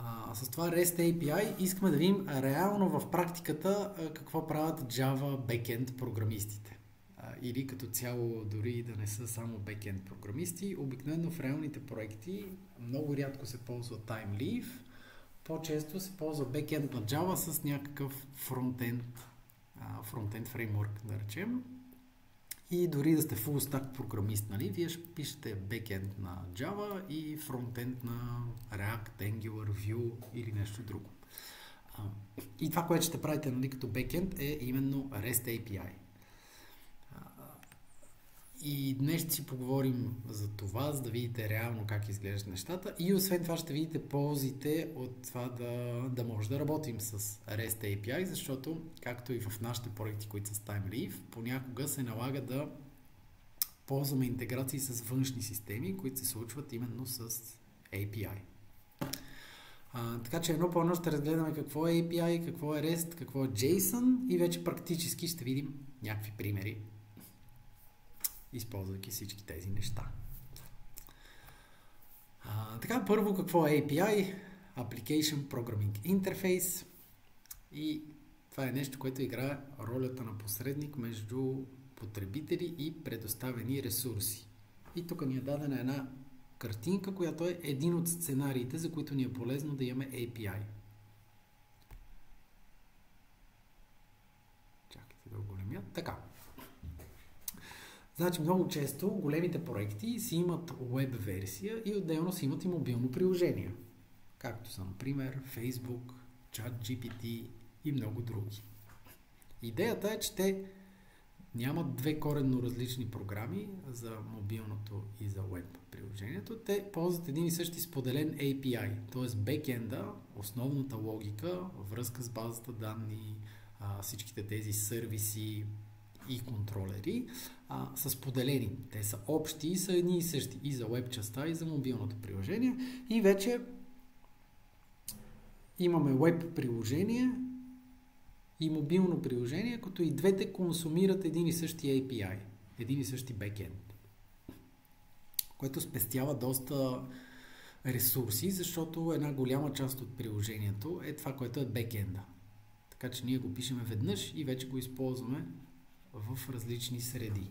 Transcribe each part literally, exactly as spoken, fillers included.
А, с това REST ей пи ай искаме да видим реално в практиката а, какво правят Java backend програмистите. А, или като цяло дори да не са само backend програмисти, обикновено в реалните проекти много рядко се ползва TimeLeaf, по-често се ползва backend на Java с някакъв фронтенд, а, фронтенд фреймворк, да речем. И дори да сте full stack програмист, нали, вие ще пишете бекенд на Java и фронтенд на React, Angular, Vue или нещо друго. И това, което ще правите, нали, като бекенд е именно REST ей пи ай. И днес ще си поговорим за това, за да видите реално как изглеждат нещата. И освен това ще видите ползите от това да, да може да работим с REST ей пи ай, защото, както и в нашите проекти, които са с TimeLeaf, понякога се налага да ползваме интеграции с външни системи, които се случват именно с ей пи ай. А, така че едно по едно ще разгледаме какво е ей пи ай, какво е REST, какво е JSON и вече практически ще видим някакви примери, използвайки всички тези неща. А, така, първо какво е ей пи ай? Application Programming Interface. И това е нещо, което играе ролята на посредник между потребители и предоставени ресурси. И тук ни е дадена една картинка, която е един от сценариите, за които ни е полезно да имаме ей пи ай. Чакайте да го големя. Така. Значи много често големите проекти си имат веб версия и отделно си имат и мобилно приложение. Както са, например, Facebook, ChatGPT и много други. Идеята е, че те нямат две коренно различни програми за мобилното и за веб приложението. Те ползват един и същи споделен ей пи ай, т.е. бекенда, основната логика, връзка с базата данни, всичките тези сервиси и контролери а, са споделени. Те са общи и са едни и същи и за веб частта, и за мобилното приложение. И вече имаме веб приложение и мобилно приложение, като и двете консумират един и същи ей пи ай, един и същи бекенд, което спестява доста ресурси, защото една голяма част от приложението е това, което е бекенда. Така че ние го пишеме веднъж и вече го използваме в различни среди.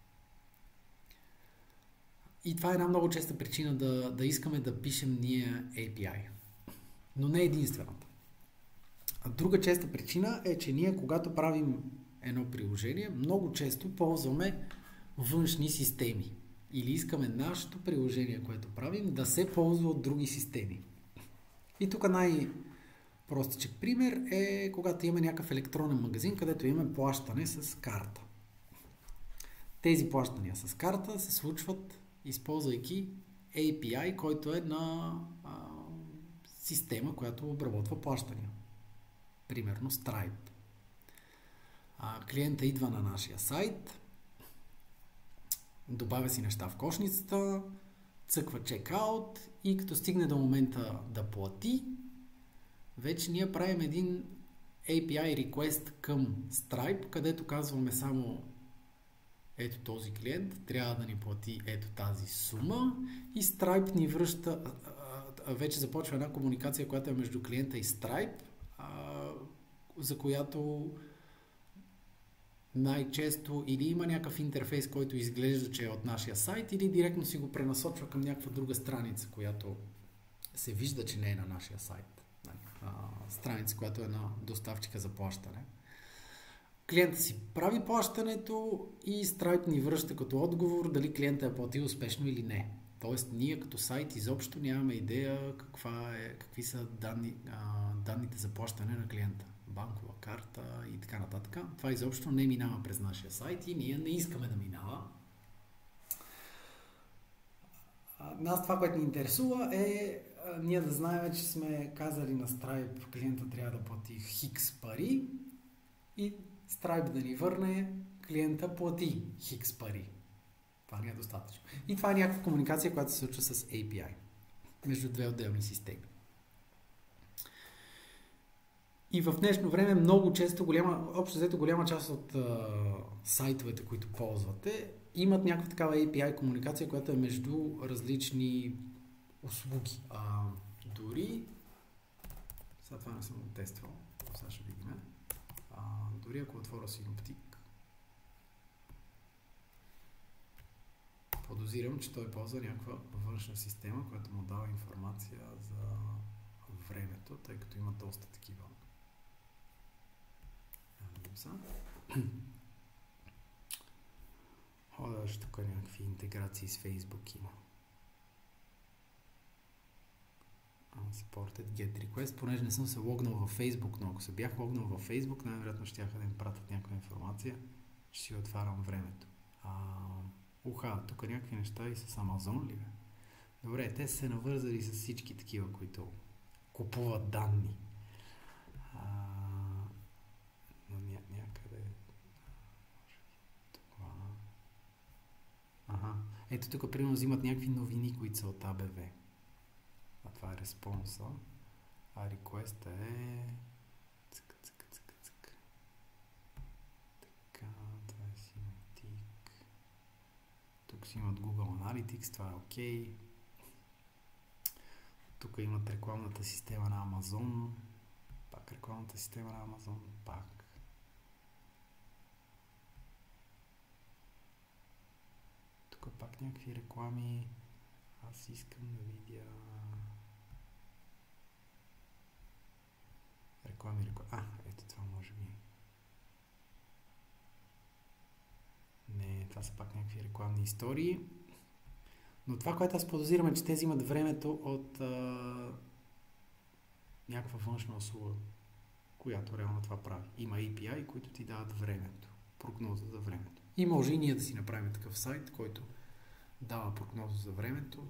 И това е една много честа причина да, да искаме да пишем ние ей пи ай. Но не единствената. А друга честа причина е, че ние, когато правим едно приложение, много често ползваме външни системи. Или искаме нашето приложение, което правим, да се ползва от други системи. И тук най-простичък пример е, когато имаме някакъв електронен магазин, където имаме плащане с карта. Тези плащания с карта се случват, използвайки ей пи ай, който е на а, система, която обработва плащания. Примерно Stripe. А, клиента идва на нашия сайт, добавя си неща в кошницата, цъква checkout и като стигне до момента да плати, вече ние правим един ей пи ай request към Stripe, където казваме само ето този клиент трябва да ни плати ето тази сума и Stripe ни връща, вече започва една комуникация, която е между клиента и Stripe, за която най-често или има някакъв интерфейс, който изглежда, че е от нашия сайт, или директно си го пренасочва към някаква друга страница, която се вижда, че не е на нашия сайт. Страница, която е на доставчика за плащане. Клиентът си прави плащането и Stripe ни връща като отговор дали клиентът е платил успешно или не. Тоест, ние като сайт изобщо нямаме идея каква е, какви са данни, а, данните за плащане на клиента. Банкова карта и така нататък. Това изобщо не минава през нашия сайт и ние не искаме да минава. А, нас това, което ни интересува е а, ние да знаем, че сме казали на Stripe, клиента трябва да плати хикс пари и Stripe да ни върне, клиента плати хикс пари. Това не е достатъчно. И това е някаква комуникация, която се случва с ей пи ай между две отделни системи. И в днешно време много често, голяма, общо взето голяма част от а, сайтовете, които ползвате, имат някаква такава ей пи ай комуникация, която е между различни услуги. А, дори Сега това не съм го тествал. Сега ще видим. А, дори ако отворя Synoptic, подозирам, че той ползва някаква външна система, която му дава информация за времето, тъй като има доста такива. Ходаш тук някакви интеграции с Facebook има. Supported Get Request, понеже не съм се логнал във Facebook, но ако се бях логнал във Facebook, най-вероятно ще да им пратят някаква информация, ще си отварям времето. А, уха, тук някакви неща и с Amazon ли бе? Добре, те са се навързали с всички такива, които купуват данни. А, но ня, някъде... Това... Ага. Ето тук, примерно, взимат някакви новини, които са от А Б В. А това е респонса. А request е... Цък, цък, цък, цък. Така, това е Synoptic. Тук си имат Google Analytics, това е окей. Тук имат рекламната система на Amazon. Пак рекламната система на Amazon. Пак. Тук пак някакви реклами. Аз искам да видя... Реклами, реклами. А, ето това може би. Не, това са пак някакви рекламни истории. Но това, което аз подозирам е, че те взимат времето от а, някаква външна услуга, която реално това прави. Има Ей Пи Ай, които ти дават времето, прогноза за времето. И може и ние да си направим такъв сайт, който дава прогноза за времето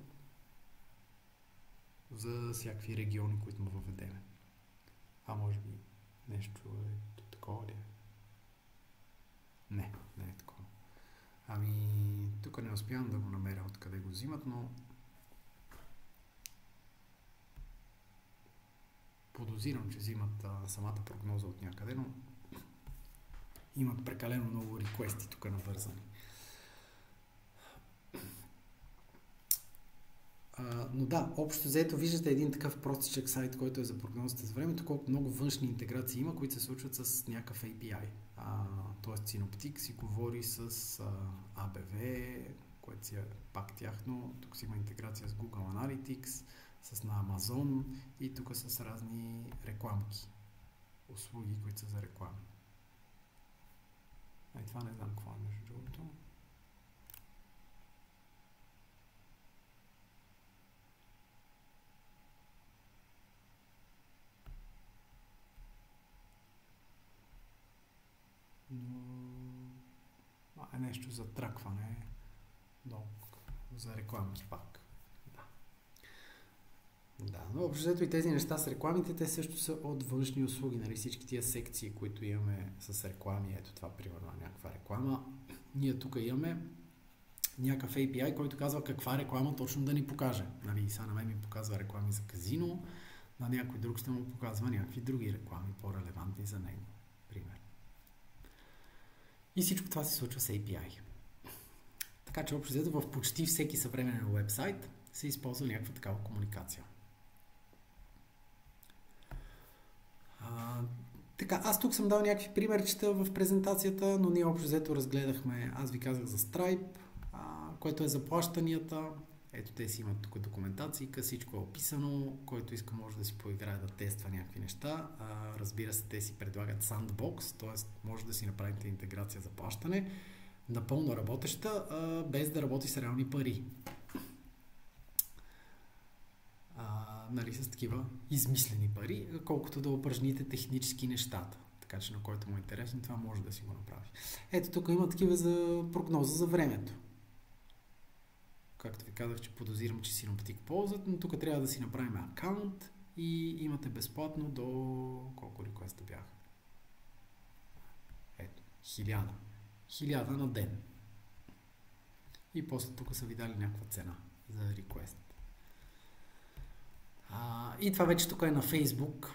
за всякакви региони, които му въведеме. А може би нещо е такова ли е? Не, не е такова. Ами, тук не успявам да го намеря откъде го взимат, но подозирам, че взимат а, самата прогноза от някъде, но имат прекалено много реквести тук навързани. А, но да, общо взето виждате един такъв простичък сайт, който е за прогнозата за времето, колко много външни интеграции има, които се случват с някакъв Ей Пи Ай. А, тоест Synoptic си говори с А Б В, което си е пак тяхно. Тук си има интеграция с Google Analytics, с на Amazon и тук с разни рекламки. Услуги, които са за реклами. Ай, това не знам какво е между другото. Но е нещо за тракване, но за реклами пак. Да. Да, но общо и тези неща с рекламите, те също са от външни услуги, нали, всички тия секции, които имаме с реклами, ето това примерно някаква реклама. Ние тук имаме някакъв Ей Пи Ай, който казва каква реклама точно да ни покаже. Нали, сега на мен ми показва реклами за казино, на някой друг ще му показва някакви други реклами, по-релевантни за него. Пример. И всичко това се случва с Ей Пи Ай. Така че общо взето в почти всеки съвременен уебсайт се използва някаква такава комуникация. А, така, аз тук съм дал някакви примерчета в презентацията, но ние общо взето разгледахме, аз ви казах за Stripe, а, което е за плащанията. Ето те си имат тук документации, всичко е описано, който иска може да си поиграе да тества някакви неща. А, разбира се, те си предлагат Sandbox, т.е. може да си направите интеграция за плащане, напълно работеща, а, без да работи с реални пари. А, нали, с такива измислени пари, колкото да упражните технически нещата. Така че на който му е интересно, това може да си го направи. Ето тук има такива за прогноза за времето. Както ви казах, че подозирам, че Synoptic ползват, но тук трябва да си направим акаунт и имате безплатно до колко реквеста бяха. Ето, хиляда. Хиляда на ден. И после тук са ви дали някаква цена за реквест. А, и това вече тук е на Facebook.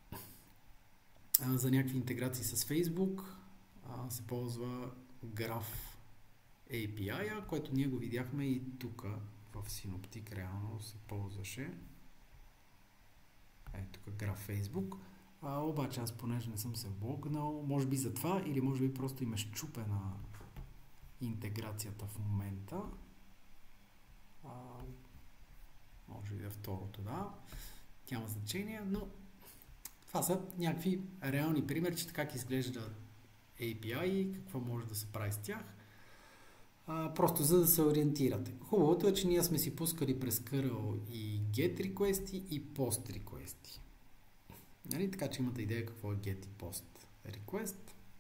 А, за някакви интеграции с Facebook а, се ползва Graph Ей Пи Ай, което ние го видяхме и тук в Synoptic реално се ползваше. Ето тук граф Facebook. А, обаче аз понеже не съм се логнал, може би за това или може би просто има щупена интеграцията в момента. А, може би да второто, да. Няма значение, но това са някакви реални примерчета как изглежда ей пи ай и какво може да се прави с тях. А, просто за да се ориентирате. Хубавото е, че ние сме си пускали през къръл и get request и post request. Нали? Така че имате идея какво е get и post request.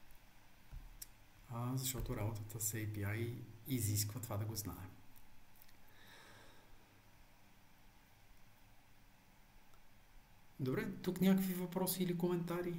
А, защото работата с ей пи ай изисква това да го знаем. Добре, тук някакви въпроси или коментари?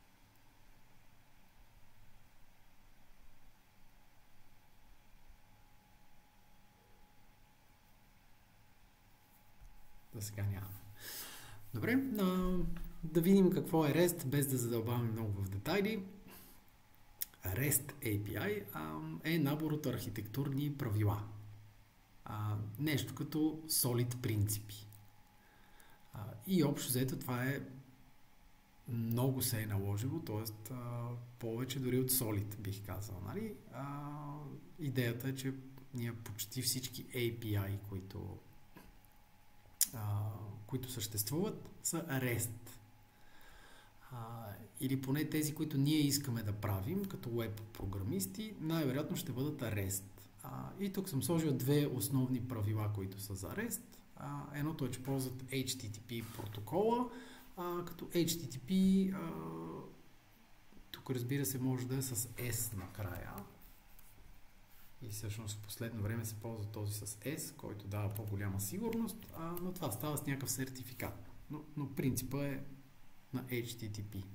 За сега няма. Добре, а, да видим какво е REST, без да задълбаваме много в детайли. REST ей пи ай а, е набор от архитектурни правила. А, нещо като solid принципи. А, и общо взето това е много се е наложило, т.е. повече дори от solid бих казал. Нали? А, идеята е, че ние почти всички ей пи ай, които Uh, които съществуват, са REST. Uh, или поне тези, които ние искаме да правим, като web програмисти, най-вероятно ще бъдат REST. Uh, и тук съм сложил две основни правила, които са за REST. Uh, едното е, че ползват ейч ти ти пи протокола, uh, като ейч ти ти пи uh, тук разбира се може да е с S накрая. И всъщност в последно време се ползва този с S, който дава по-голяма сигурност, а, но това става с някакъв сертификат. Но, но принципът е на ейч ти ти пи.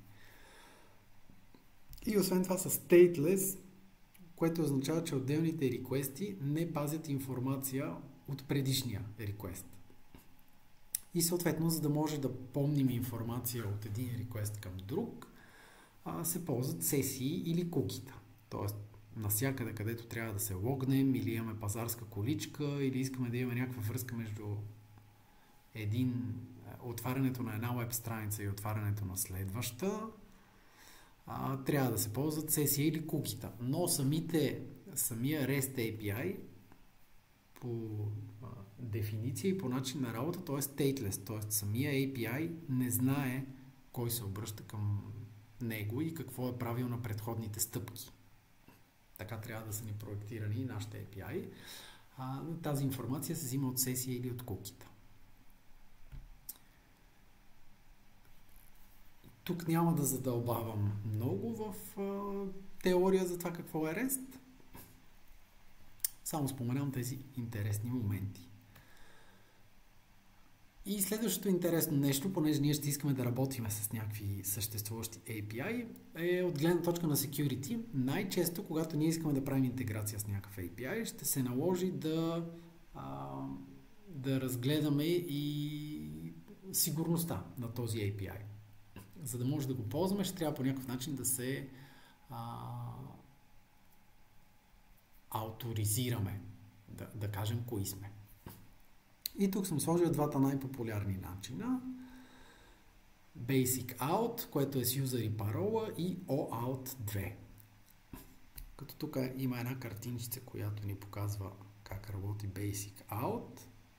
И освен това с stateless, което означава, че отделните реквести не пазят информация от предишния реквест. И съответно, за да може да помним информация от един реквест към друг, а, се ползват сесии или кукита. Тоест, навсякъде, където трябва да се логнем или имаме пазарска количка или искаме да имаме някаква връзка между един, отварянето на една веб страница и отварянето на следваща, а, трябва да се ползват сесия или кукита. Но самите, самия REST ей пи ай по а, дефиниция и по начин на работа, т.е. stateless, т.е. самия ей пи ай не знае кой се обръща към него и какво е правил на предходните стъпки. Така трябва да са ни проектирани и нашите ей пи ай. А, тази информация се взима от сесия или от кукита. Тук няма да задълбавам много в а, теория за това какво е REST. Само споменам тези интересни моменти. И следващото интересно нещо, понеже ние ще искаме да работим с някакви съществуващи ей пи ай, е от гледна точка на security. Най-често, когато ние искаме да правим интеграция с някакъв ей пи ай, ще се наложи да, а, да разгледаме и сигурността на този ей пи ай. За да може да го ползваме, ще трябва по някакъв начин да се а, авторизираме, да, да кажем кои сме. И тук съм сложил двата най-популярни начина. Basic Out, което е с юзер и парола, и о аут две. Като тук има една картинчица, която ни показва как работи Basic Out.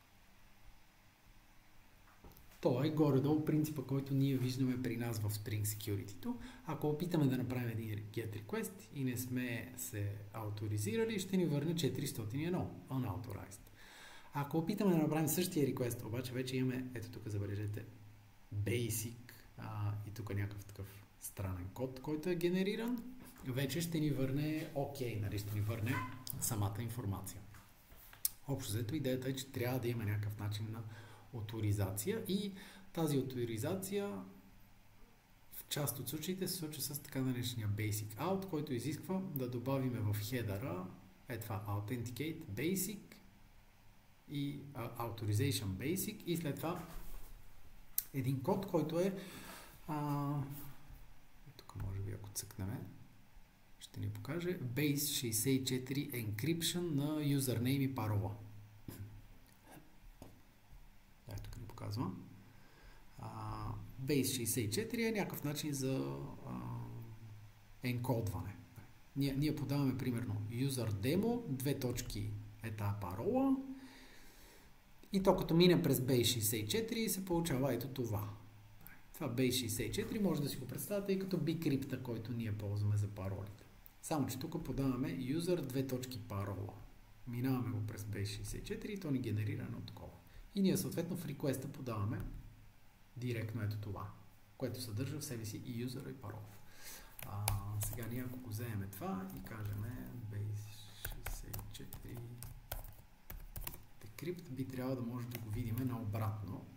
То е горе-долу принципа, който ние виждаме при нас в Spring Security-то. Ако опитаме да направим един GET request и не сме се авторизирали, ще ни върне четиристотин и едно unauthorized. Ако опитаме да направим същия request, обаче вече имаме, ето тук забележете, basic а, и тук някакъв такъв странен код, който е генериран, вече ще ни върне OK, нали, ще ни върне самата информация. Общо взето идеята е, че трябва да има някакъв начин на авторизация и тази авторизация в част от случаите се случва с така наречения basic out, който изисква да добавиме в хедъра е това authenticate basic и uh, authorization basic и след това един код, който е а, тук може би ако цъкнем ще ни покаже base шейсет и четири encryption на username и парола. Ето тук ни показва. А, Base шейсет и четири е някакъв начин за а, енкодване. Ние, ние подаваме примерно user demo, две точки е тази парола и то като мине през Base шейсет и четири се получава ето това. Това Base шейсет и четири може да си го представите и като bcrypt, който ние ползваме за паролите. Само, че тук подаваме user, две точки парола. Минаваме го през Base шейсет и четири и то ни генерира едно такова. И ние съответно в request подаваме директно ето това, което съдържа в себе си и user и парола. А, сега ние ако го вземем това и кажем Base шейсет и четири decrypt, би трябвало да може да го видим наобратно.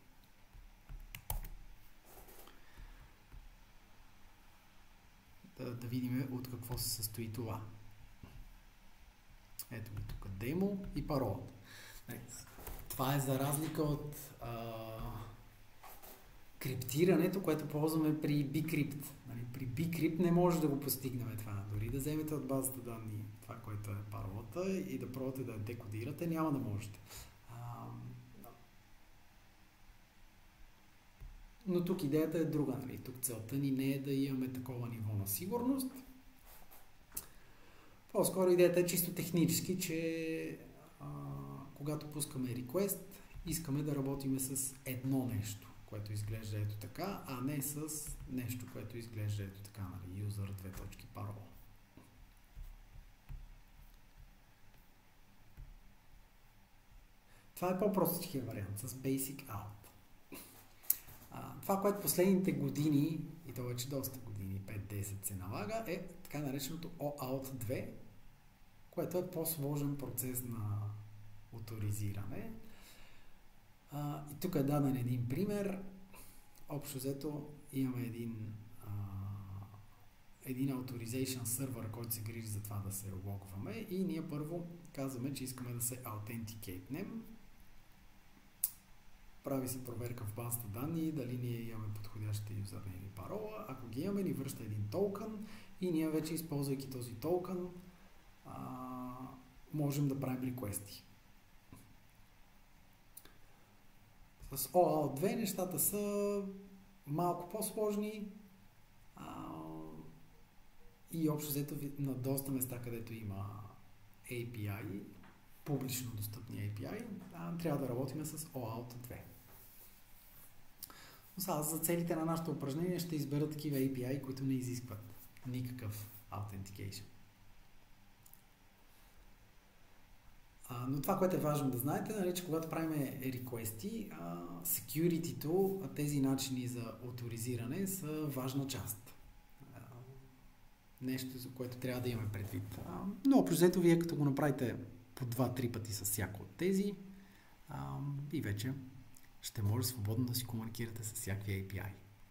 Да, да видим от какво се състои това. Ето ги тук демо и паролата. Това е за разлика от а, криптирането, което ползваме при bcrypt. Нали, при bcrypt не може да го постигнем това. Дори да вземете от базата данни това, което е паролата и да пробвате да декодирате, няма да можете. А, но тук идеята е друга. Нали? Тук целта ни не е да имаме такова ниво на сигурност. По-скоро идеята е чисто технически, че а, когато пускаме request, искаме да работим с едно нещо, което изглежда ето така, а не с нещо, което изглежда ето така, нали, user, две точки, парола. Това е по-простичкия вариант с basic out. А, това, което последните години, и то вече доста години, пет-десет се налага, е така нареченото о аут две, което е по-сложен процес на оторизиране. А, и тук е даден един пример. Общо взето имаме един а, един authorization сервер, който се грижи за това да се логваме и ние първо казваме, че искаме да се authenticateнем. Прави се проверка в базата данни, дали ние имаме подходящите юзернейм или парола. Ако ги имаме, ни връща един токен и ние вече, използвайки този токен, а, можем да правим реквести. С о аут две нещата са малко по-сложни а, и общо взето на доста места, където има ей пи ай, публично достъпни ей пи ай, а, трябва да работим с о аут две. Но сега за целите на нашето упражнение ще избера такива ей пи ай, които не изискват никакъв authentication. А, но това, което е важно да знаете, нали, че когато правим реквести, security-то, тези начини за оторизиране са важна част. А, нещо, за което трябва да имаме предвид. А, но общо вие като го направите по два-три пъти с всяко от тези а, и вече ще може свободно да си комуникирате с всякакви ей пи ай.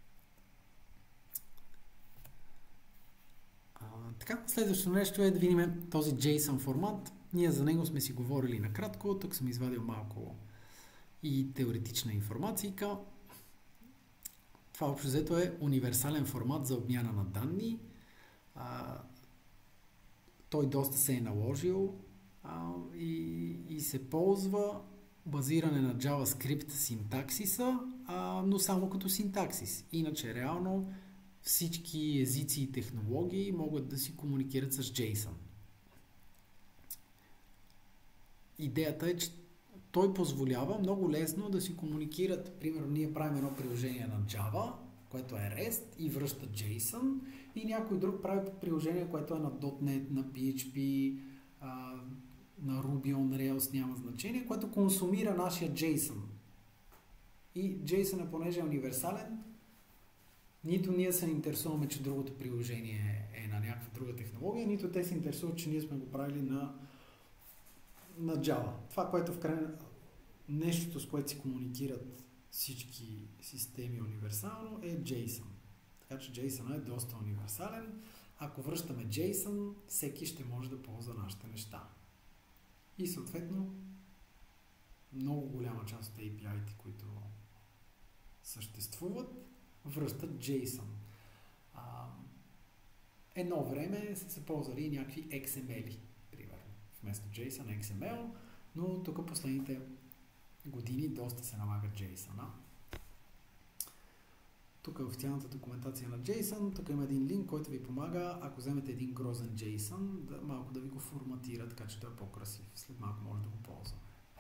А, така, следващото нещо е да видим този JSON формат. Ние за него сме си говорили накратко, тук съм извадил малко и теоретична информация. Това общо взето е универсален формат за обмяна на данни. А, той доста се е наложил а, и, и се ползва базиране на JavaScript синтаксиса, а, но само като синтаксис. Иначе реално всички езици и технологии могат да си комуникират с JSON. Идеята е, че той позволява много лесно да си комуникират. Примерно, ние правим едно приложение на Java, което е REST и връща JSON, и някой друг прави приложение, което е на .дот нет, на пи ейч пи, а, на Ruby on Rails, няма значение, което консумира нашия JSON. И JSON, понеже е универсален, нито ние се интересуваме, че другото приложение е на някаква друга технология, нито те се интересуват, че ние сме го правили на на Java. Това, което в крайна нещото, с което си комуникират всички системи универсално, е JSON. Така че JSON е доста универсален. Ако връщаме JSON, всеки ще може да ползва нашите неща. И съответно, много голяма част от ей пи ай-те, които съществуват, връщат JSON. А, едно време са се ползвали и някакви икс ем ел-и. Вместо JSON, икс ем ел, но тук последните години доста се налага JSON. Тук е официалната документация на JSON, тук има един линк, който ви помага, ако вземете един грозен JSON, да, малко да ви го форматира, така че той е по-красив. След малко може да го ползваме.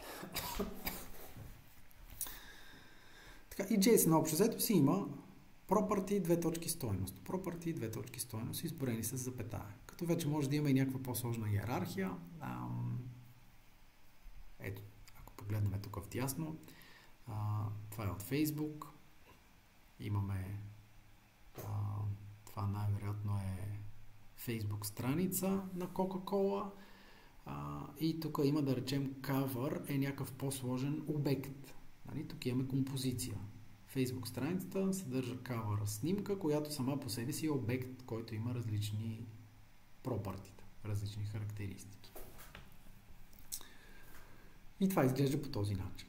Така, и JSON общо взето си има property, две точки стойност. Property, две точки стойност, изборени с запетая. Като вече може да има и някаква по-сложна иерархия. Ам... Ето, ако погледнем тук в дясно, а, това е от Facebook. Имаме а, това най-вероятно е Facebook страница на Coca-Cola. А, и тук има, да речем, cover е някакъв по-сложен обект. Нали? Тук имаме композиция. Facebook страницата съдържа cover снимка, която сама по себе си е обект, който има различни пропъртита, различни характеристики. И това изглежда по този начин.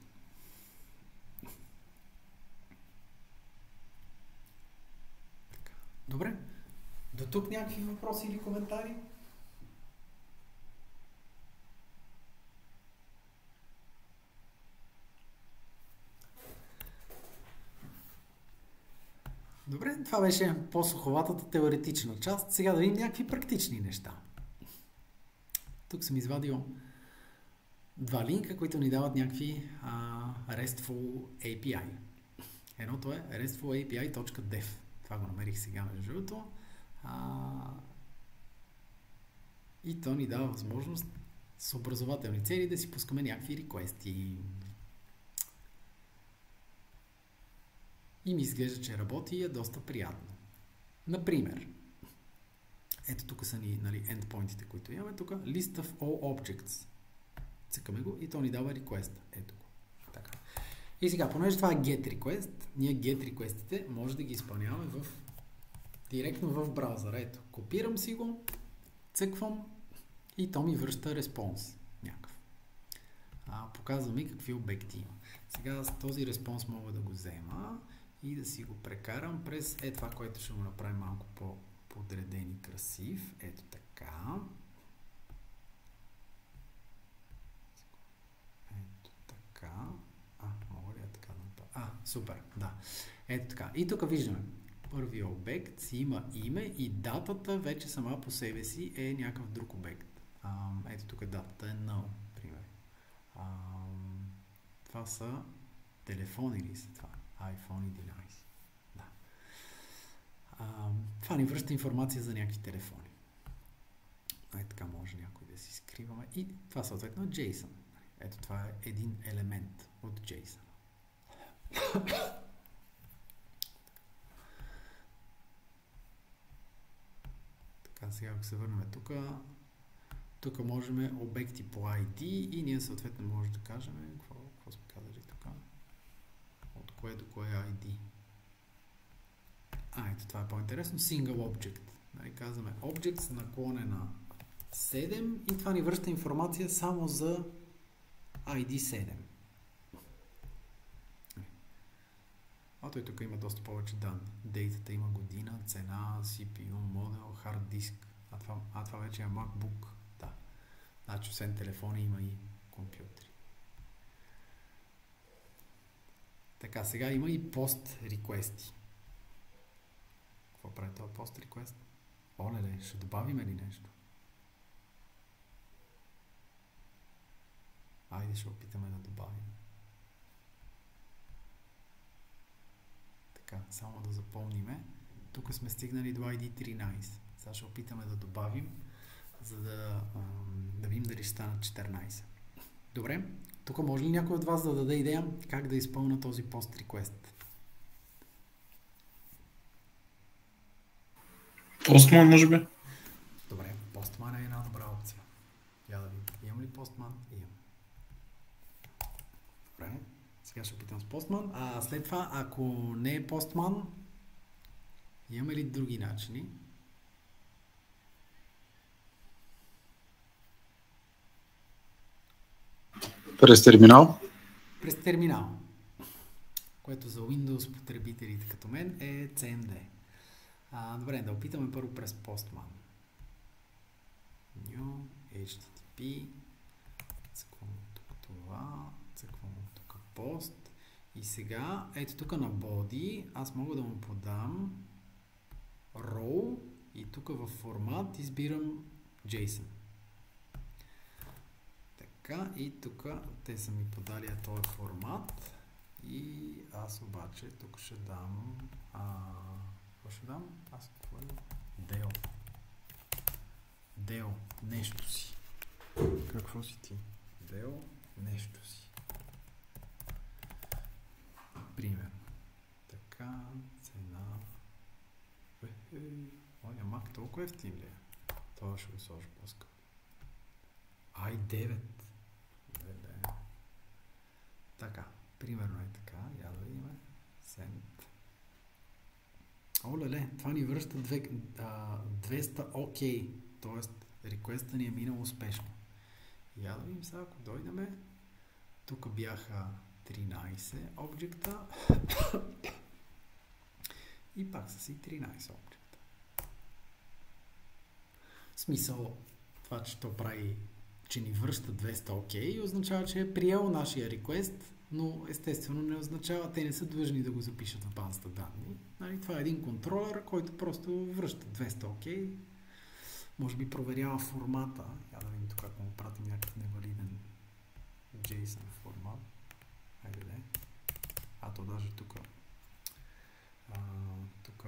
Така. Добре. До тук някакви въпроси или коментари? Добре, това беше по-суховатата теоретична част. Сега да видим някакви практични неща. Тук съм извадил два линка, които ни дават някакви а, RESTful ей пи ай. Едното е restful-api.dev. Това го намерих сега между другото. А, и то ни дава възможност с образователни цели да си пускаме някакви реквести. И ми изглежда, че работи и е доста приятно. Например, ето тук са ни, нали, endpointите, които имаме тук. List of all objects. Цъкаме го и то ни дава request. Ето го. Така. И сега, понеже това е get request, ние get requestите може да ги изпълняваме в, директно в браузъра. Ето, копирам си го, цъквам и то ми връща респонс. Някакъв. А, показва ми какви обекти има. Сега с този респонс мога да го взема и да си го прекарам през е това, което ще го направим малко по-подреден и красив. Ето така. Ето така. А, мога ли я така да направя? А, супер, да. Ето така. И тук виждаме. Първият обект си има име и датата вече сама по себе си е някакъв друг обект. А, ето тук датата е null, пример. А, това са телефони ли са това? iPhone единайсет. Да. А, това ни връща информация за някакви телефони. Ай, така може някой да си скриваме. И това съответно е JSON. Ето това е един елемент от JSON. Така, сега ако се върнем тук, тук можем обекти по ай ди и ние съответно може да кажем какво, какво сме казали тук. От кое до кое ай ди. А, ето това е по-интересно. Single object. Нали, казваме object наклонена седем и това ни връща информация само за ай ди седем. А той тук има доста повече данни. Дейтата има година, цена, си пи ю, модел, хард диск. А това, а това вече е MacBook. Да. Значи освен телефони има и компютри. Така, сега има и пост реквести. Какво прави това пост реквест? Оле, ще добавим ли нещо? Айде ще опитаме да добавим. Така, само да запомниме. Тук сме стигнали до ай ди тринайсет. Сега ще опитаме да добавим, за да, да видим дали ще станат четиринайсет. Добре, тук може ли някой от вас да даде идея как да изпълня този пост request? Postman, може би? Добре, Postman е една добра опция. Я да видим. Имам ли Postman? Имам. Добре, сега ще опитам с Postman. А след това, ако не е Postman, имаме ли други начини? През терминал? През терминал, което за Windows потребителите като мен е си ем ди. А, добре, да опитаме първо през Postman. New, ейч ти ти пи, цъквам тук това, цъквам тук Post И сега, ето тук на body, аз мога да му подам row и тук в формат избирам JSON. Така, и тук те са ми подали този формат и аз обаче тук ще дам а, какво ще дам? Аз какво е? Дел. Дел, нещо си. Какво си ти? Дел, нещо си. Примерно. Така, цена. Ой, мак толкова ефтин ли е? Това ще го сложа по-скъпо. ай девет. Леле. Така, примерно е така. Я да видим. Send. О, леле, това ни връща двеста окей. Тоест, реквеста ни е минал успешно. Я да видим сега, ако дойдеме. Тук бяха тринайсет обекта. И пак са си тринайсет обекта. В смисъл, това, че то прави, че ни връща двеста окей, означава, че е приел нашия реквест, но естествено не означава, те не са длъжни да го запишат в базата данни. Нали, това е един контролер, който просто връща двеста окей. Може би проверява формата. Я да видим тук, ако му пратим някакъв невалиден JSON формат. Хайде де. А то даже тук. Тук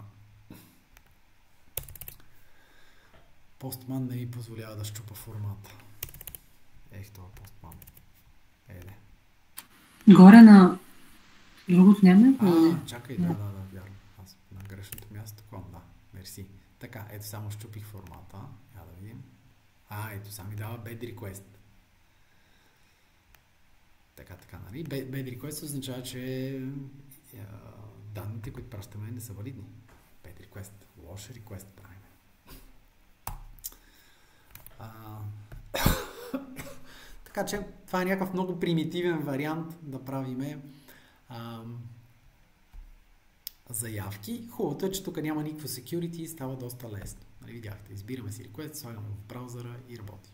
Postman не ми позволява да щупа формата. Ех, това Postman. Еле. Горе на другото няма? А, чакай, да, да, да, вярно. Аз на грешното място клон, да. Мерси. Така, ето само щупих формата. Я да видим. А, ето само ми дава bad request. Така, така, нали? Bad request означава, че е, данните, които пращаме, не са валидни. Bad request. Лош request правим. А, така че това е някакъв много примитивен вариант да правиме а, заявки. Хубавото е, че тук няма никакво security и става доста лесно. Нали, видяхте, избираме си request, слагаме в браузъра и работи.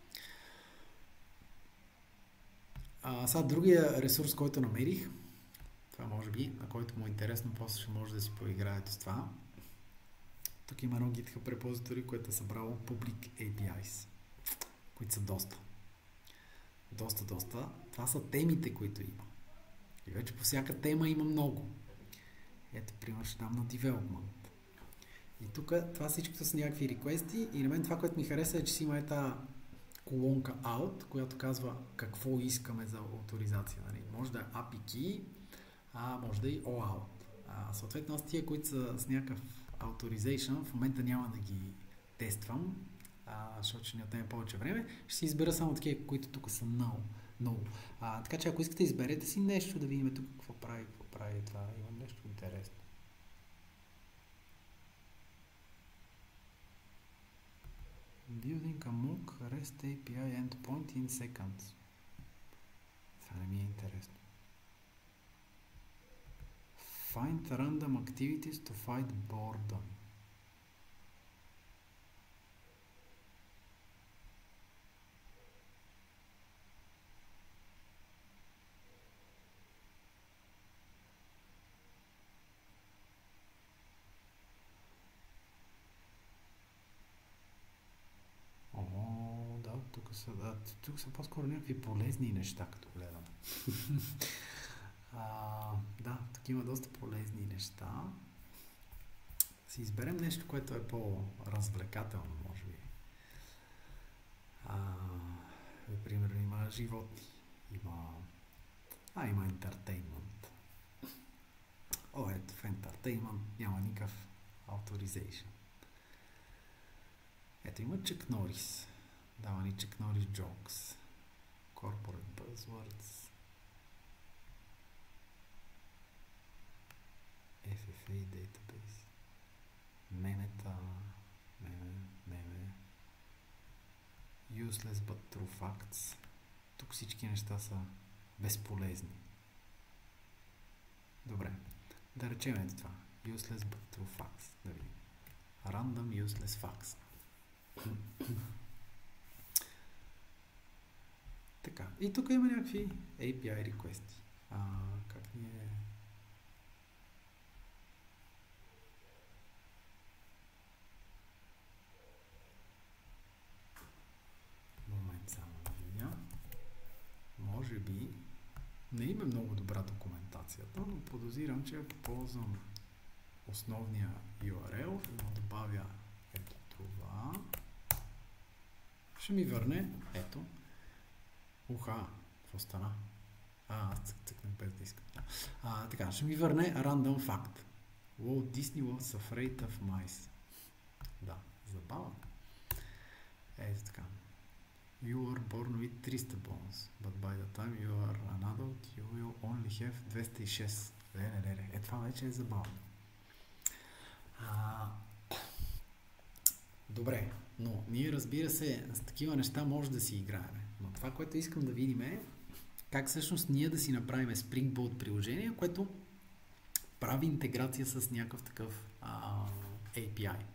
А, сега другия ресурс, който намерих, това може би, на който му е интересно, после ще може да си поиграете с това. Тук има едно GitHub репозиторий, което е събрало Public ей пи айс, които са доста. Доста, доста. Това са темите, които има. И вече по всяка тема има много. Ето, пример, ще дам на Development. И тук това всичкото са някакви реквести и на мен това, което ми хареса е, че си има е тази колонка Out, която казва какво искаме за авторизация. Нали? Може да е ей пи ай Key, а може да е о аут. А, съответно, аз тия, които са с някакъв Authorization, в момента няма да ги тествам, а, защото ще ни отнеме повече време. Ще си избера само такива, които тук са null. null. А, така че ако искате, изберете си нещо, да видим тук какво прави, какво прави това. Имам нещо интересно. Building a mock REST ей пи ай endpoint in seconds. Това не ми е интересно. Find random activities to fight boredom. О, да, тук са, да, тук са по-скоро някакви полезни неща, като гледам. А, да, тук има доста полезни неща. Си изберем нещо, което е по-развлекателно, може би. А, примерно има животни, има... А, има entertainment. О, ето, в entertainment няма никакъв authorization. Ето има Chuck Norris. Дава ни Chuck Norris jokes. Corporate buzzwords. еф еф ей database. Мемета. Меме, меме. Useless but true facts. Тук всички неща са безполезни. Добре. Да речем ето това. Useless but true facts. Да видим. Random useless facts. Така. И тук има някакви ей пи ай реквести. А, как ни е... Момент само да видя. Може би не има много добра документацията, но подозирам, че ако ползвам основния ю ар ел и му добавя ето това, ще ми върне, ето, уха, какво стана? А, аз цък, цъкнах без да искам. А, така, ще ми върне random fact. Walt Disney was afraid of mice. Да, забавно. Ето така. You were born with триста bones, but by the time you are an adult, you will only have двеста и шест. Леле, леле, е това вече е забавно. А... Добре, но ние, разбира се, с такива неща може да си играем. Но това, което искам да видим е как всъщност ние да си направим Springboard приложение, което прави интеграция с някакъв такъв а, ей пи ай.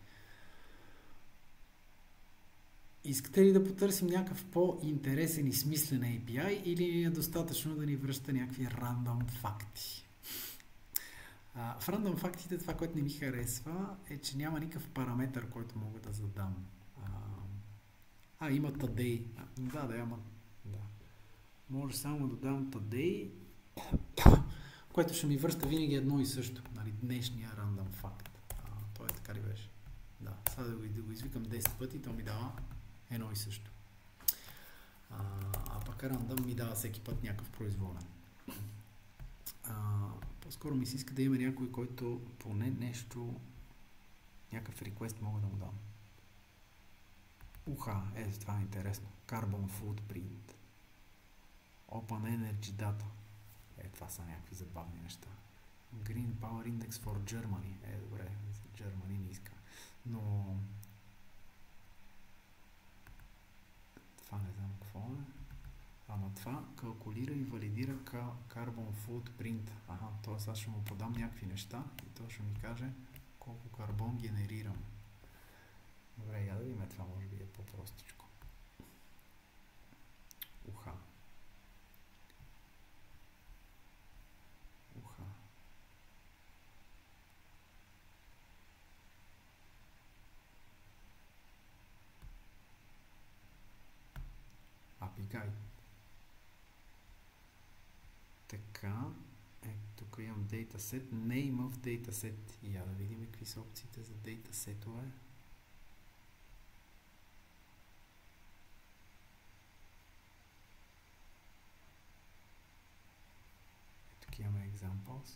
Искате ли да потърсим някакъв по-интересен и смислен ей пи ай или е достатъчно да ни връща някакви рандом факти? А, в рандом фактите това, което не ми харесва, е, че няма никакъв параметър, който мога да задам. А, а има today. А, да, да, ама... Да. Може само да дам today, което ще ми връща винаги едно и също. Нали, днешния рандом факт. А, той е така ли беше? Да, сега да го, да го извикам десет пъти, то ми дава едно и също. А, а пък рандъм ми дава всеки път някакъв произволен. А, по-скоро ми се иска да има някой, който поне нещо, някакъв реквест мога да му дам. Уха, е, това е интересно. Carbon footprint. Open Energy Data. Е, това са някакви забавни неща. Green Power Index for Germany. Е, добре, за Germany не иска. Но... Това не знам какво е. Ама това калкулира и валидира Carbon Footprint. Ага, т.е. аз ще му подам някакви неща и той ще ми каже колко карбон генерирам. Добре, я да видим, това може би е по-простичко. Уха. Уха. ей пи ай Guide. Така, е, тук имам dataset, name of dataset. И я да видим какви са опциите за dataset-ове. Тук имаме examples.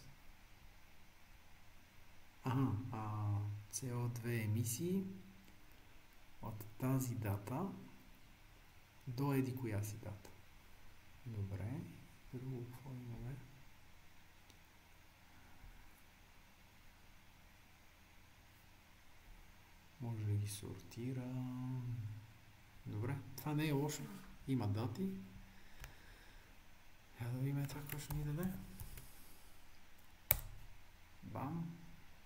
Ага, а, си о две емисии от тази дата до еди коя си дата. Добре. Друго, какво имаме? Може да ги сортирам. Добре, това не е лошо. Има дати. Я да видим това, какво ще ни даде. Бам.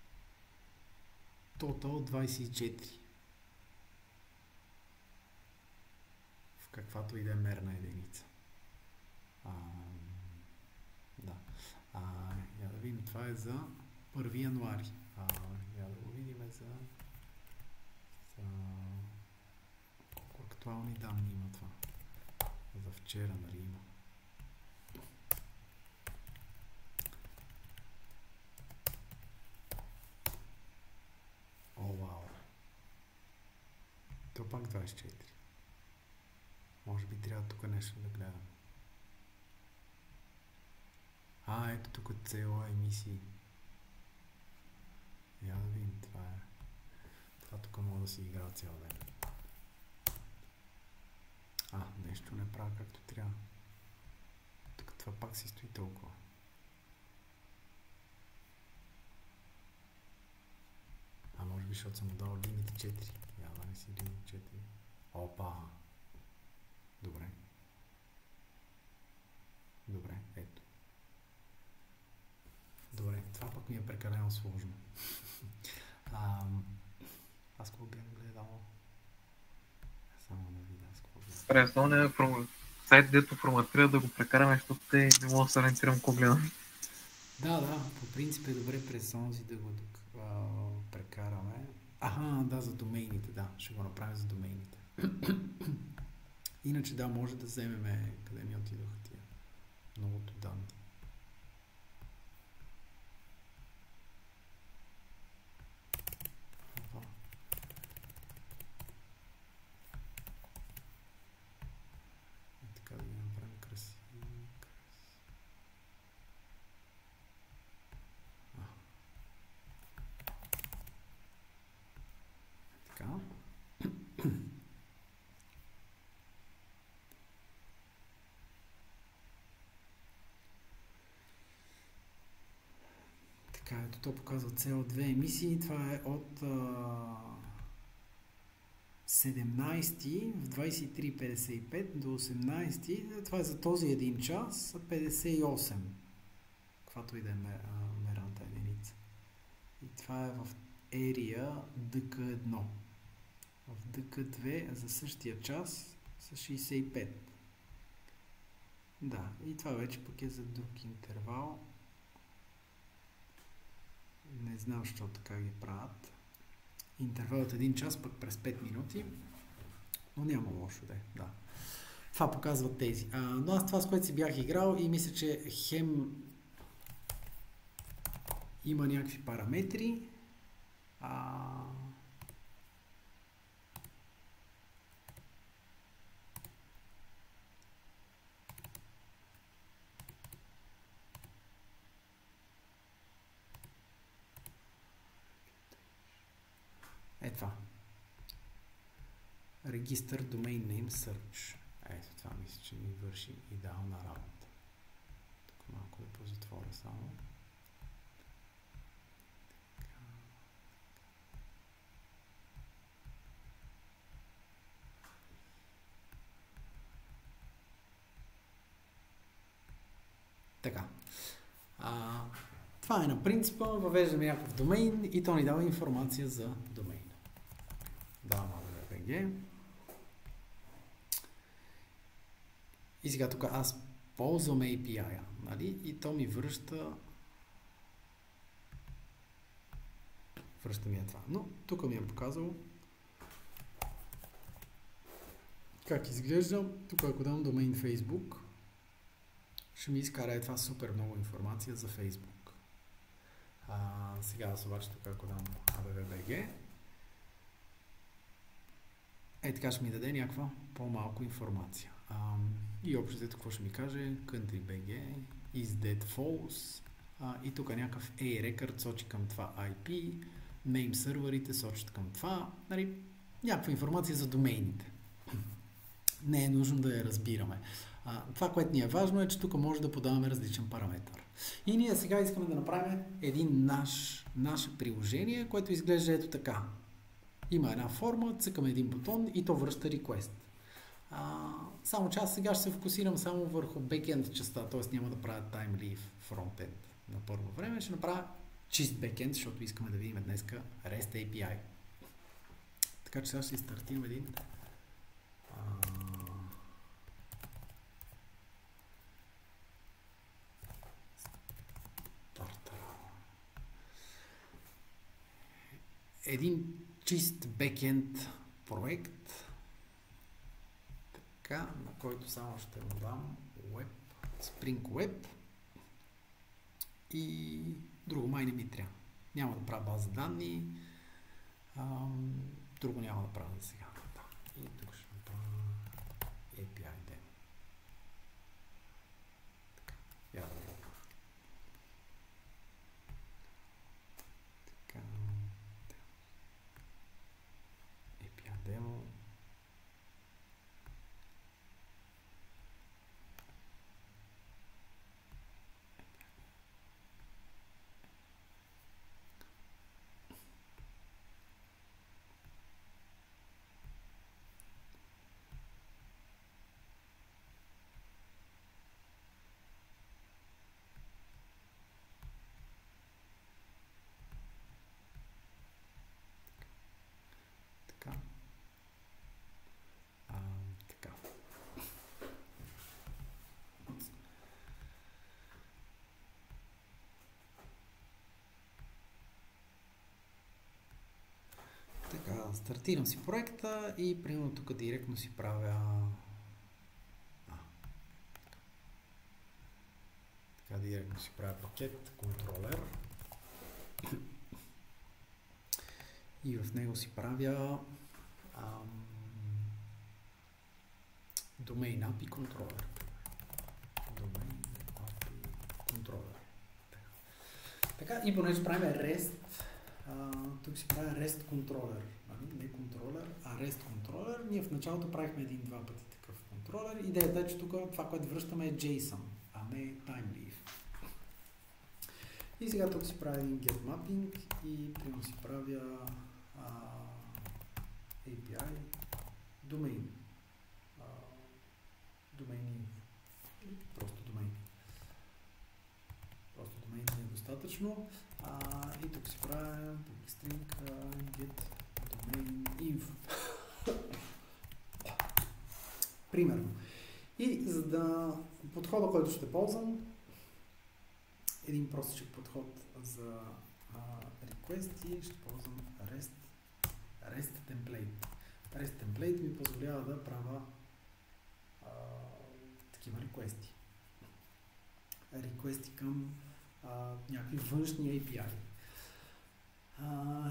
Total двайсет и четири. В каквато и да е мерна единица. А, да. А, я да видим, това е за първи януари. А, я да го видим за, за колко актуални данни има това. За вчера, нали има. О, вау. То пак двайсет и четири. Може би трябва тук нещо да гледам. А, ето тук си о емисии. Я да видим, това е. Това тук мога да си игра цял ден. А, нещо не правя както трябва. Тук това пак си стои толкова. А може би, защото съм дал лимит четири. Я да не си лимит четири. Опа! Добре. Добре, ето. Добре, това пък ми е прекалено сложно. а, аз какво бях гледал? Само да видя аз какво бях. Пресо не е пробвай. сайт, дето форматира да го прекараме, защото те не мога да се ориентирам какво гледам. Да, да, по принцип е добре през онзи да го а, прекараме. Аха, да, за домейните, да, ще го направим за домейните. Иначе да, може да вземем, къде ми отидоха тия многото данни. Ага. И така да ги направим красиви. Така. Така, ето то показва С О две емисии. Това е от а, седемнайсети в двайсет и три петдесет и пет до осемнайсети. Това е за този един час, петдесет и осем. Каквато и да е мерната единица. И това е в Area Д К едно. В Д К две за същия час са шейсет и пет. Да, и това вече пък е за друг интервал. Не знам, защо така ги правят. Интервал от един час, пък през пет минути. Но няма лошо да е, да. Това показват тези. А, но аз това, с което си бях играл и мисля, че хем има някакви параметри. А... Е това. Регистър Domain Name Search. Ето това мисля, че ми върши идеална работа. Тук малко да позатворя само. Така. А, това е на принципа, въвеждаме някакъв домейн и то ни дава информация за домейна. Давам А В Б Г. И сега тук аз ползвам Ей Пи Ай-а, нали? И то ми връща връща ми е това. Но тук ми е показал как изглежда. Тук ако дам домейн Facebook, ще ми изкара е това супер много информация за Facebook. А, сега аз обаче тук ако дам А Б В Б Г, е така ще ми даде някаква по-малко информация. А, и общо взето какво ще ми каже? Country би джи is dead false. А, и тук някакъв A record сочи към това Ай Пи, name серверите сочат към това. Нали, някаква информация за домейните. Не е нужно да я разбираме. А, това, което ни е важно е, че тук може да подаваме различен параметър. И ние сега искаме да направим един наш, наше приложение, което изглежда ето така. Има една форма, цъкаме един бутон и то връща request. А, само че аз сега ще се фокусирам само върху бекенд частта, т.е. няма да правя timeleaf фронтенд на първо време, ще направя чист бекенд, защото искаме да видим днеска REST Ей Пи Ай. Така че сега ще стартирам един а, един чист бекенд проект, така, на който само ще му дам Web, Spring Web и друго май не ми трябва. Няма да правя база данни, ам, друго няма да правя за сега. Да. И тук ще направя Ей Пи Ай demo. Така, я да видя. Така, Ей Пи Ай demo. стартирам си проекта и примерно тук директно си правя а, така директно си правя пакет, контролер и в него си правя ам, domain ей пи ай контролер. Domain ей пи ай контролер. Така. така и понеже правим REST, а, тук си правя REST контролер. Не контролер, а REST контролер. Ние в началото правихме един-два пъти такъв контролер. Идеята е, че тук това, което връщаме е JSON, а не TimeLeaf. И сега тук си правя един get mapping и примерно си правя а, ей пи ай domain. А, домейни. Просто домейн. Просто домейн не е достатъчно. А, и тук си правя string uh, get domain info. Примерно. И за да подхода, който ще ползвам, един простичък подход за а, request и ще ползвам REST, REST template. REST template ми позволява да правя а, такива реквести. Реквести към а, някакви външни ей пи ай. А,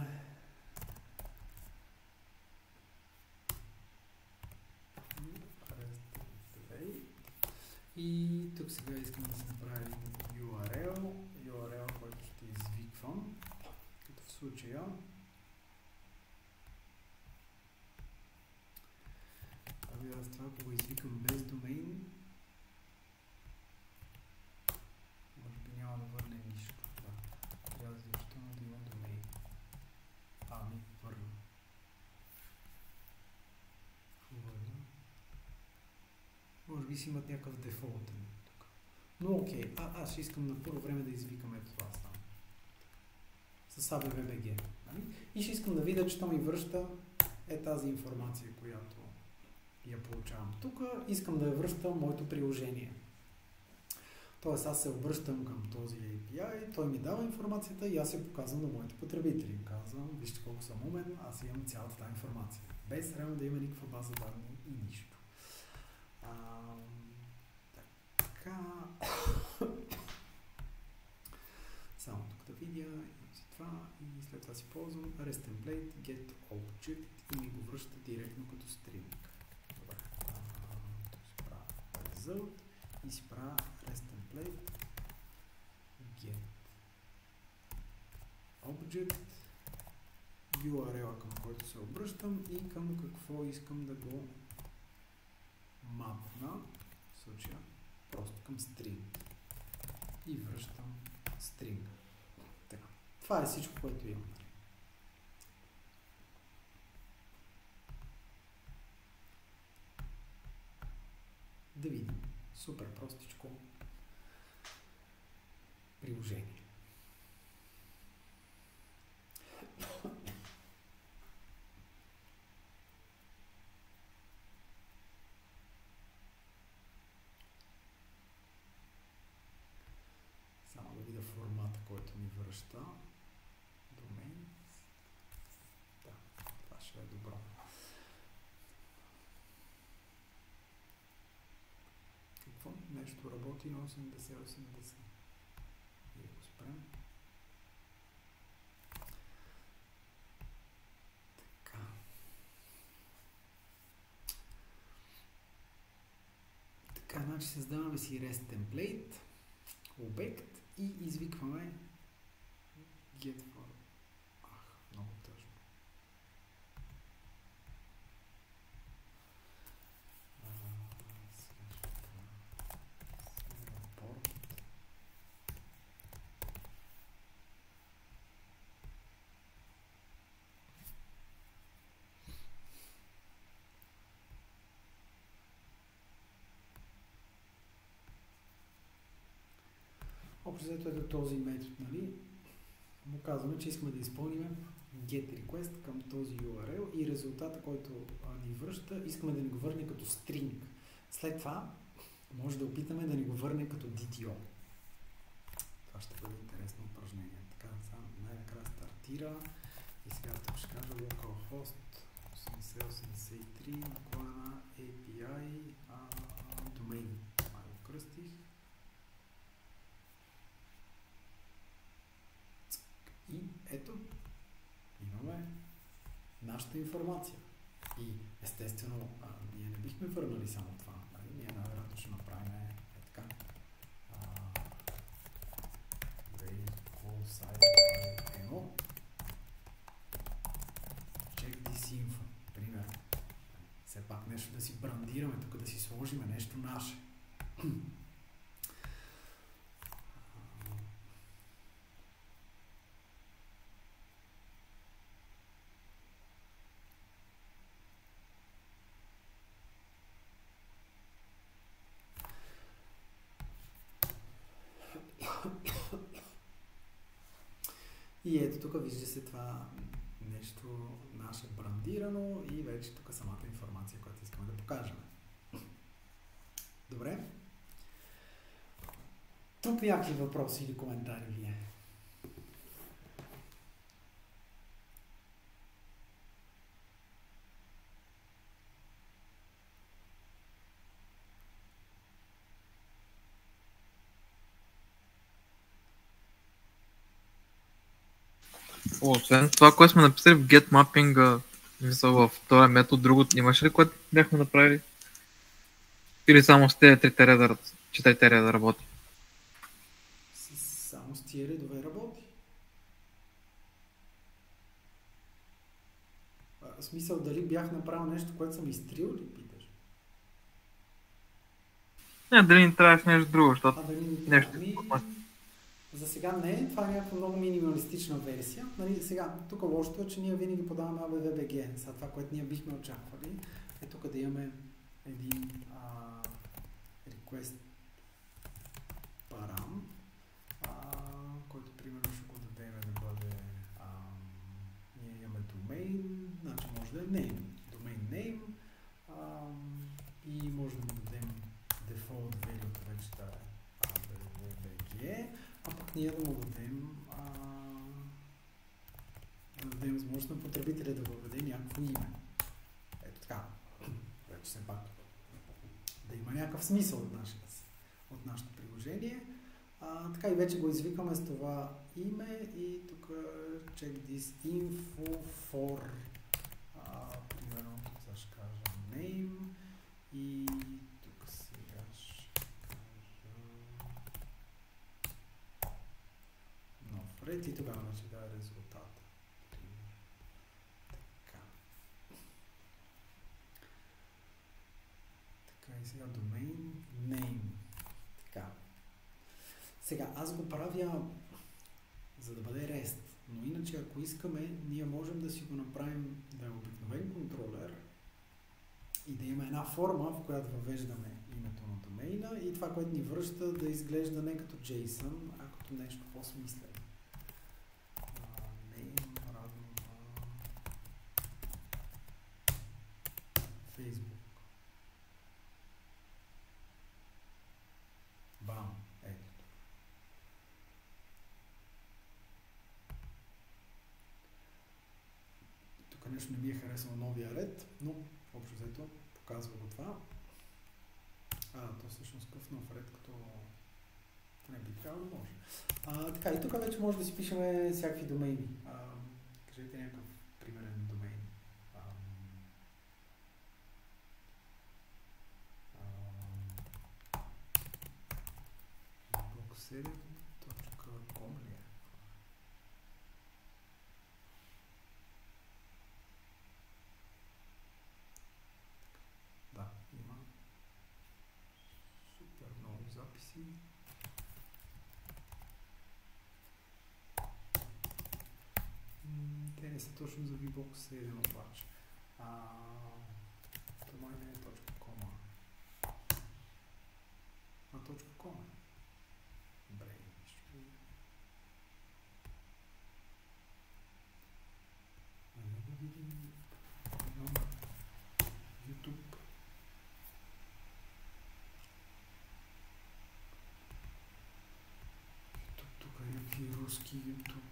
и тук сега искам да се направим ю ар ел, ю ар ел, който ще извиквам, като в случая Ами аз това, ако го извикам без домейн, може би няма да върне нищо. Да. Трябва задължително да има домейн. А, ми върна. Върна. Може би си имат някакъв дефолтен тук. Но окей, а, аз ще искам на първо време да извикам ето това само. С ей би ви би джи. Нали? И ще искам да видя, че то ми връща е тази информация, която я получавам тук. Искам да я връщам моето приложение. Тоест аз се обръщам към този ей пи ай, той ми дава информацията и аз я показвам на моите потребители. Казвам, вижте колко съм умен, аз имам цялата тази информация. Без реално да има никаква база данни и нищо. А, така. Само тук да видя и това и след това си ползвам REST template, get object и ми го връща директно като string. Добре. А, тук си правя result и си правя REST template, get object, ю ар ел към който се обръщам и към какво искам да го мапна, в случая просто към string и връщам string. Така. Това е всичко, което имам. Да видим. Супер простичко приложение. Само да видя формата, който ми връща. Домен. Да, това ще е добро. Какво? Нещо работи на осемдесет осемдесет. И го спрем. Така. Така, значи създаваме си REST template, обект и извикваме get for. Ах, много тъжно. Общо взето е този метод, нали? Му казваме, че искаме да изпълним get request към този ю ар ел и резултата, който а, ни връща, искаме да ни го върне като string. След това може да опитаме да ни го върне като ди ти о. Това ще бъде интересно упражнение. Така, сега най-накрая стартира и сега тук ще кажа localhost осемдесет осемдесет и три наклона ей пи ай а, домейн. Това го кръстих. И ето, имаме нашата информация. И естествено, а, ние не бихме върнали само това. Нали? Ние най-вероятно ще направим е така. Call site едно. Check this info. Примерно. Все пак нещо да си брандираме, тук да си сложиме нещо наше. И ето тук вижда се това нещо наше брандирано и вече тук самата информация, която искаме да покажем. Добре? Тук някакви въпроси или коментари вие? Освен това, което сме написали в get mapping, мисъл в този метод, другото имаш ли, което бяхме направили? Или само с тези трите реда, четирите реда работи? Само с тия редове работи. В смисъл, дали бях направил нещо, което съм изтрил ли, питаш? Не, дали ни трябваше нещо друго, защото А, дали нещо... Ами, за сега не, това е някаква много минималистична версия. Нали, сега, тук лошото е, че ние винаги подаваме ей би ви би джи. Сега това, което ние бихме очаквали, е тук да имаме един а, request парам, а, който примерно ще го дадем да бъде а, ние имаме domain, значи може да е name, domain name а, и може да му дадем default value, вече да е ей би ви би джи, а пък ние да му дадем а, да дадем възможност на потребителя да въведе някакво име. Ето така. Вече все пак да има някакъв смисъл от, нашата, от нашето приложение. А, така и вече го извикаме с това име и тук check this info for а, примерно тук сега ще кажа name и тук сега ще кажа нов ред и тогава ще даде резултата. Така. Така и сега domain name. Така. Сега, аз го правя за да бъде REST, но иначе ако искаме, ние можем да си го направим да е обикновен контролер и да има една форма, в която въвеждаме името на домейна и това, което ни връща, да изглежда не като JSON, а като нещо по-смислено. Name равно на Facebook. Бам! Ето. Тук нещо не ми е харесало новия ред, но общо взето показва го това. А, то всъщност къв нов ред, като не би трябвало да може. А, така, и тук вече може да си пишем всякакви домейни. А, кажете някакъв примерен домейн. А, а, блок седем точка ком ли е? Да, има супер много записи. М, Те не са точно за ви блок седем обаче. А, това не е точка кома. А точка кома. Добре, ще... Айде да видим едно YouTube. YouTube, тук е някакви руски YouTube.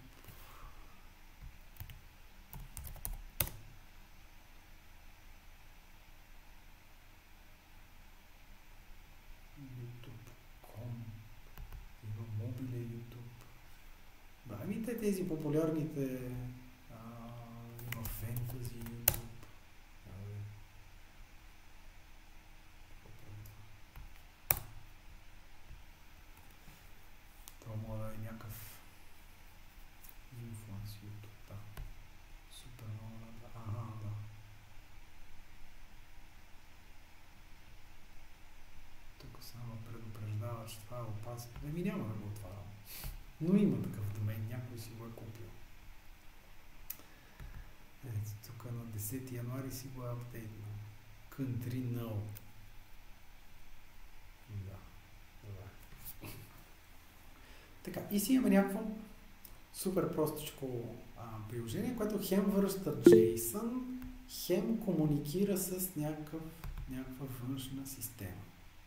тези популярните а, има фентази, това може да е някакъв инфлуенс YouTube, да. Супер много, да. Ага, да. Тук само предупреждава, че това е опасно. Еми няма да го отварям. Но има такъв домен, някой си го е купил. Ето, тук на десети януари си го е апдейтнал. Country No. Да, добре. Така, и си имаме някакво супер простичко а, приложение, което хем връща JSON, хем комуникира с някакъв, някаква външна система.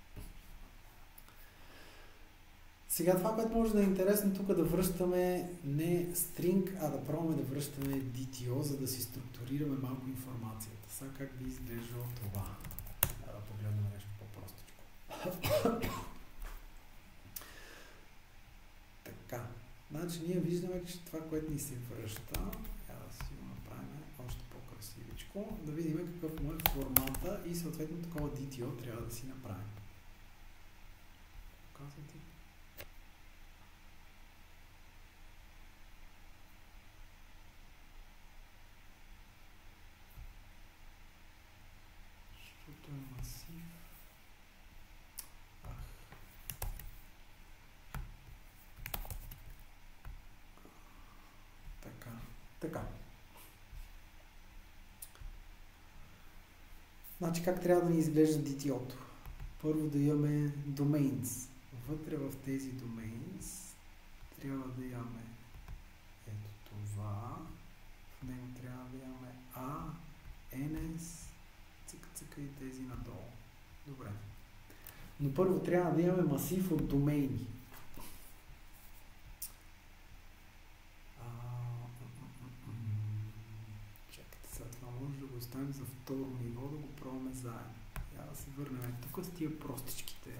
Сега това, което може да е интересно тук да връщаме не string, а да пробваме да връщаме ди ти о, за да си структурираме малко информацията. Сега как би изглеждало това? Да, да погледнем нещо по-простичко. Така. Значи ние виждаме, че това, което ни се връща, трябва да си го направим още по-красивичко, да видим какъв му е формата и съответно такова ди ти о трябва да си направим. Казвате? Защото е масив. Ах. Така. Така. Значи как трябва да ни изглежда ди ти о-то? Първо да имаме domains. Вътре в тези domains трябва да имаме ето това. В него трябва да имаме A, N S, цъка-цъка и тези надолу. Добре. Но първо трябва да имаме масив от домейни. Чакайте, сега това може да го оставим за второ ниво, да го пробваме заедно. Я да се върнем тук с тия простичките.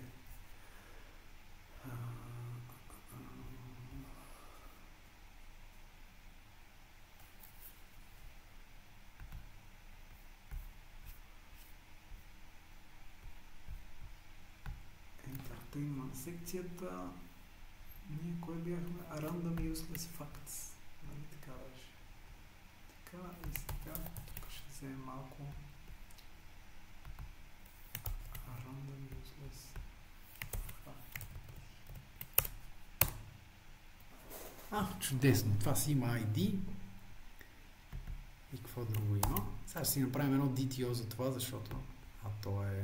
Entertainment секцията. Ние кой бяхме? Random Useless Facts. Нали така беше? Така и сега тук ще вземем малко Random Useless Facts. А, чудесно! Това си има ай ди. И какво друго има? Сега ще си направим едно ди ти о за това, защото а то е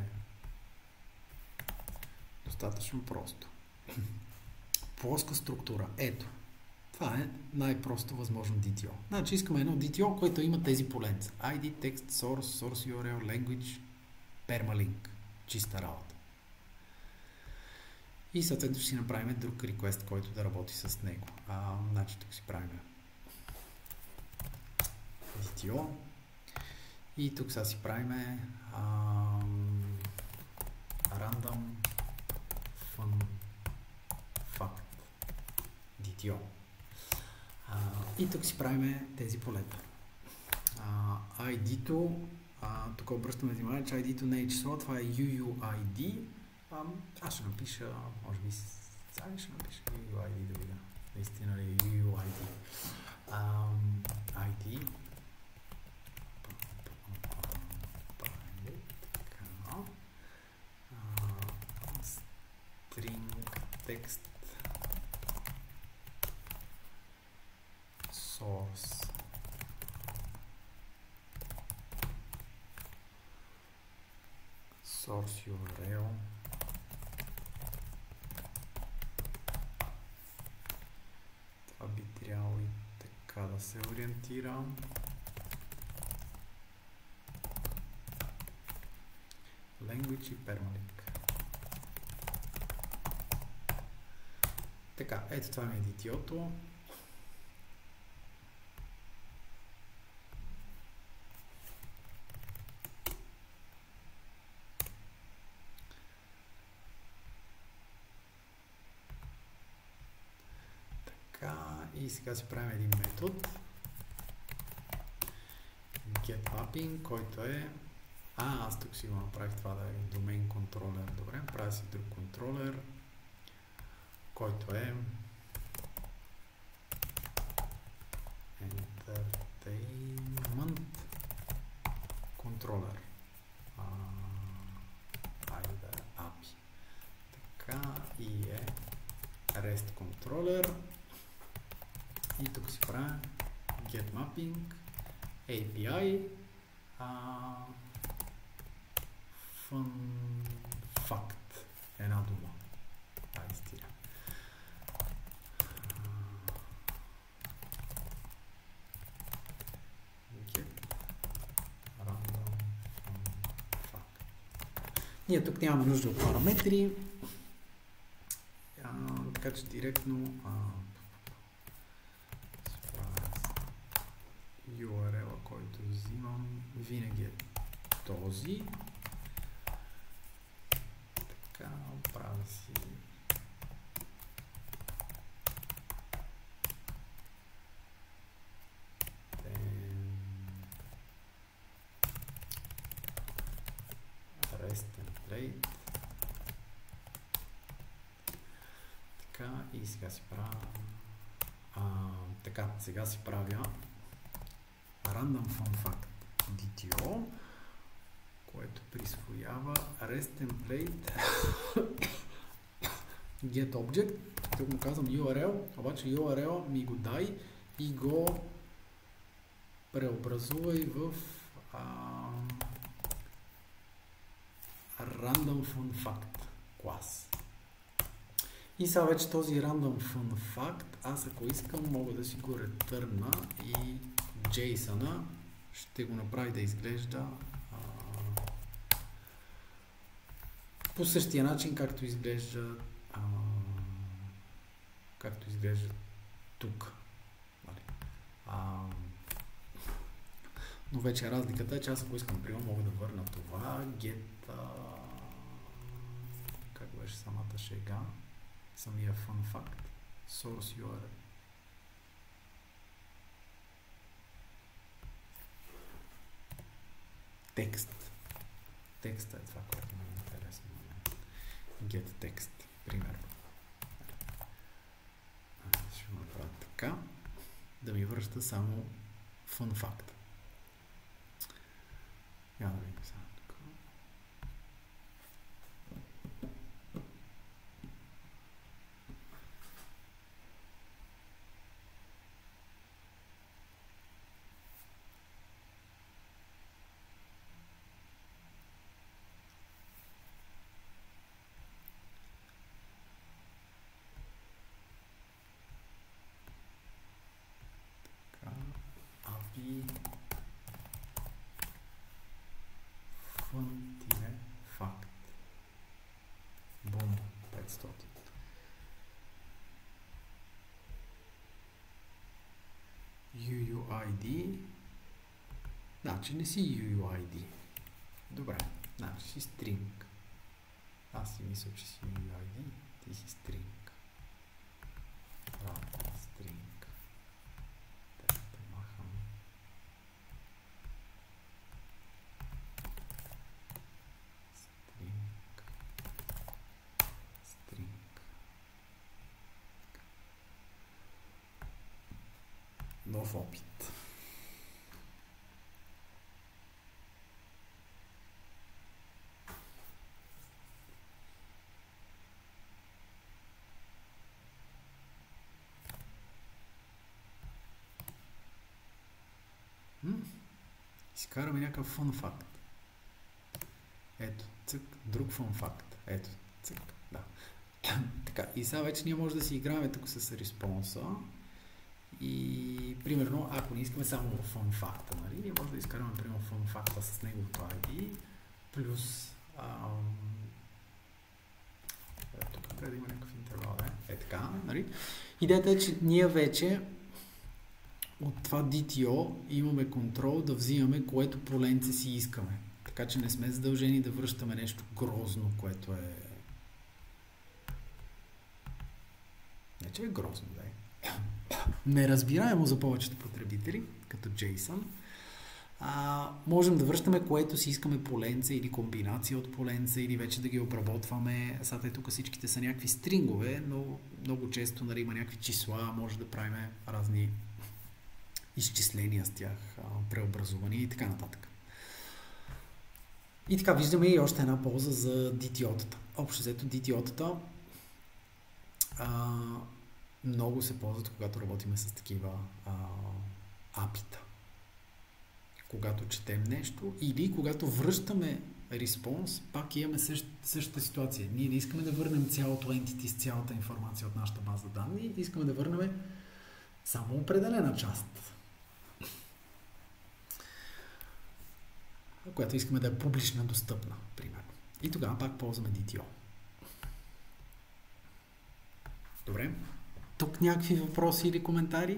достатъчно просто. Плоска структура. Ето. Това е най-просто възможно ди ти о. Значи искаме едно ди ти о, което има тези поленца. ай ди, text, source, source ю ар ел, language, permalink. Чиста работа. И съответно ще си направим друг request, който да работи с него. А, значи тук си правим ди ти о. И тук сега си правим ам, random fun fact ди ти о. А, и тук си правим тези полета. А, ай ди-то, а, тук обръщаме внимание, че ай ди-то не е число, това е ю ю ай ди. А, аз ще напиша, може би сега ще напиша ю ю ай ди да видя. Наистина ли ю ю ай ди. А, ай ди. String text source source ю ар ел това би трябвало и така да се ориентира. Language и permalink. Така, ето това ми е ди ти о-то. Така, и сега си правим един метод getMapping, който е а, аз тук си го направих това да е domain controller. Добре, правя си друг контролер, който е Entertainment Controller. А, айде да е ей пи ай. Така и е REST Controller. И тук си правя getMapping ей пи ай а, fun fact. Една дума. Айде стига. Ние тук нямаме нужда от параметри, а, така че директно а, ю ар ел-а, който взимам, винаги е този. Така, правя си REST template. Така, и сега си правя а, така, сега си правя random fun fact ди ти о, което присвоява REST template get object. Тук му казвам ю ар ел, обаче ю ар ел ми го дай и го преобразувай в а, random fun fact клас. И сега вече този random fun fact, аз ако искам мога да си го ретърна и JSON-а ще го направи да изглежда а, по същия начин, както изглежда а, както изглежда тук. А, но вече разликата е, че аз ако искам прием, мога да върна това get а, как беше самата шега, самия fun fact, source ю ар ел. Текст. Текста е това, което ми е интересно. Get text, примерно. Ще го направя така, да ми връща само fun fact. Я да видим сега. Факт. Бум. петстотин. ю ю ай ди. Значи не си ю ю ай ди. Добре. Значи си string. Аз си мисля, че си ю ю ай ди. Ти си string. Правда, string. Нов опит. М? Изкараме някакъв fun fact. Ето, цък, друг fun fact. Ето, цък, да. Така, и сега вече ние може да си играем тук с респонса. И примерно, ако не искаме само fun fact, нали, ние може да изкараме примерно fun fact с неговото ай ди, плюс ам... тук трябва да има някакъв интервал, е, е така, нали. Идеята е, че ние вече от това ди ти о имаме контрол да взимаме което поленце си искаме. Така че не сме задължени да връщаме нещо грозно, което е... Не, че е грозно, да е. неразбираемо за повечето потребители, като JSON. А, можем да връщаме което си искаме поленце или комбинация от поленце или вече да ги обработваме. Сега те тук всичките са някакви стрингове, но много често нали, има някакви числа, може да правим разни изчисления с тях, преобразувания и така нататък. И така виждаме и още една полза за ди ти о-тата. Общо взето ди ти о-тата а, много се ползват, когато работим с такива а, апита. Когато четем нещо или когато връщаме респонс, пак имаме същ, същата ситуация. Ние не искаме да върнем цялото entity с цялата информация от нашата база данни, искаме да върнем само определена част, която искаме да е публична, достъпна, примерно. И тогава пак ползваме ди ти о. Добре. Тук някакви въпроси или коментари?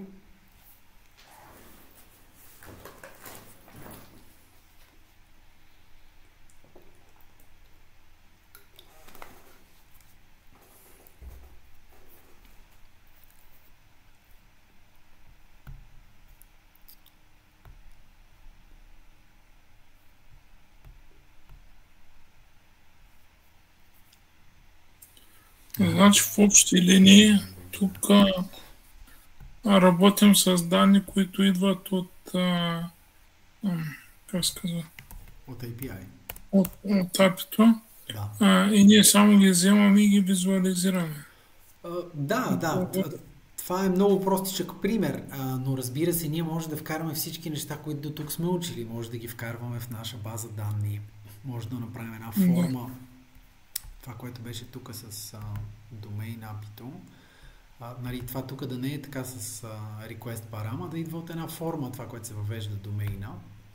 Значи в общи линии тук а, работим с данни, които идват от а, а, как се казва? От ей пи ай. От, от апито. Да. А, и ние само ги вземаме и ги визуализираме. А, да, да. Това е много простичък пример, а, но разбира се, ние може да вкараме всички неща, които до тук сме учили. Може да ги вкарваме в наша база данни. Може да направим една форма. Това, което беше тук с а, domain апито. А, нали, това тук да не е така с а, request парама, да идва от една форма, това, което се въвежда домейна.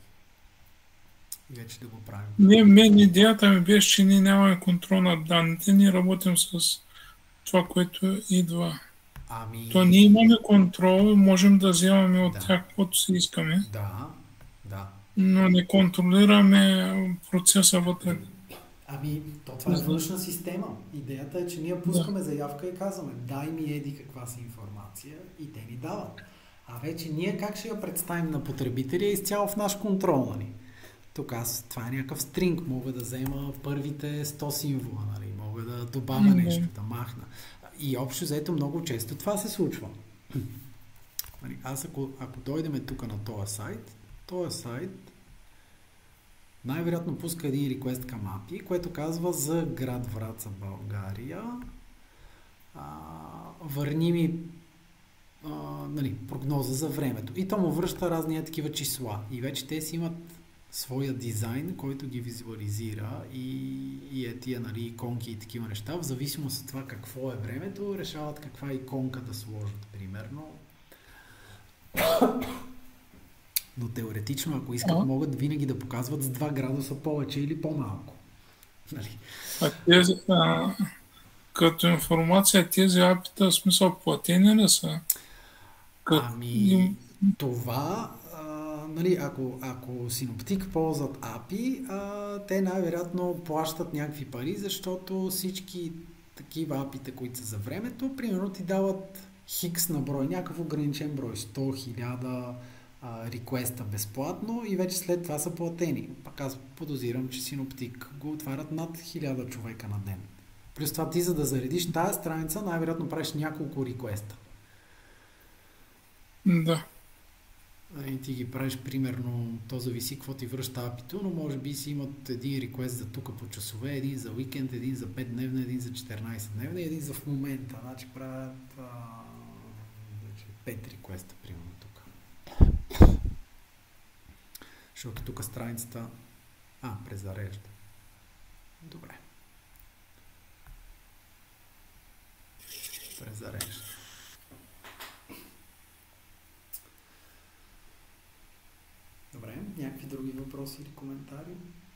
И вече да го правим. Не, мен идеята ми беше, че ние нямаме контрол над данните, ние работим с това, което идва. Ами... То ние имаме контрол, можем да вземаме от Да. тях, каквото си искаме, Да, да. но не контролираме процеса вътре. Ами, то това е външна система. Идеята е, че ние пускаме заявка и казваме, дай ми еди каква си информация и те ни дават. А вече ние как ще я представим на потребителя е изцяло в наш контрол, нали? Тук аз, това е някакъв стринг, мога да взема първите сто символа, нали? Мога да добавя Мгм. нещо, да махна. И общо взето много често това се случва. Нали, аз ако, ако дойдем тук на този сайт, този сайт най-вероятно пуска един реквест към ей пи ай, което казва за град Враца, България. А, върни ми а, нали, прогноза за времето. И то му връща разни такива числа. И вече те си имат своя дизайн, който ги визуализира и, и е тия нали, иконки и такива неща. В зависимост от това какво е времето, решават каква иконка да сложат, примерно. Но теоретично, ако искат, А? могат винаги да показват с два градуса повече или по-малко. Нали? А тези, а, като информация, тези апита, в смисъл платени ли са? Като Ами, им- това, а, нали, ако, ако Синоптик ползват ей пи ай, а, те най-вероятно плащат някакви пари, защото всички такива ей пи ай-та, които са за времето, примерно ти дават хикс на брой, някакъв ограничен брой, сто хиляда реквеста безплатно и вече след това са платени. Пак аз подозирам, че Синоптик го отварят над хиляда човека на ден. Плюс това ти за да заредиш тази страница, най-вероятно правиш няколко реквеста. Да. И ти ги правиш примерно, то зависи какво ти връща ей пи ай-то, но може би си имат един реквест за тук по часове, един за уикенд, един за пет дневна, един за четиринайсет дневна и един за в момента. Значи правят а, значи, пет реквеста примерно тук. Защото тук страницата а, презарежда. Добре. Презарежда. Добре, някакви други въпроси или коментари?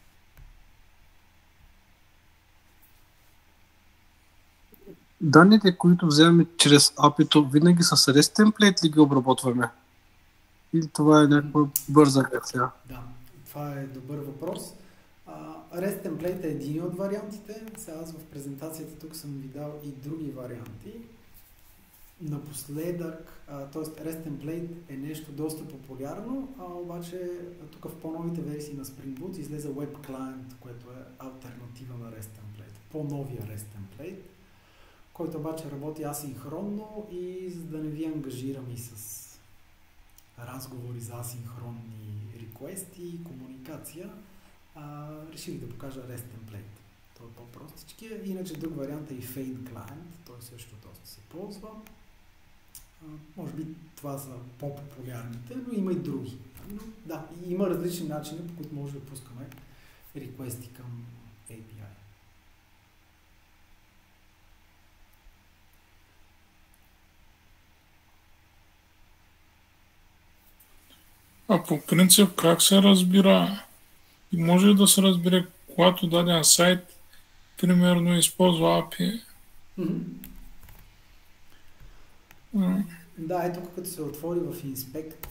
Данните, които вземаме чрез апито, винаги с REST темплейт ли ги обработваме? Или това е някаква бърза версия? Да, това е добър въпрос. А, REST темплейт е един от вариантите. Сега аз в презентацията тук съм ви дал и други варианти. Напоследък, т.е. REST Template е нещо доста популярно, а обаче тук в по-новите версии на Spring Boot излезе Web Client, което е алтернатива на REST Template. По-новия REST Template, който обаче работи асинхронно и за да не ви ангажирам и с разговори за асинхронни реквести и комуникация, а, реших да покажа REST Template. Той е по-простичкия. Иначе друг вариант е и Feign Client, той също доста се ползва. А, може би това са по-популярните, но има и други. Но, да, има различни начини, по които може да пускаме реквести към ей пи ай. А по принцип как се разбира и може ли да се разбере, когато даден сайт примерно използва ей пи ай? Mm-hmm. Mm. Да, ето като се отвори в Inspect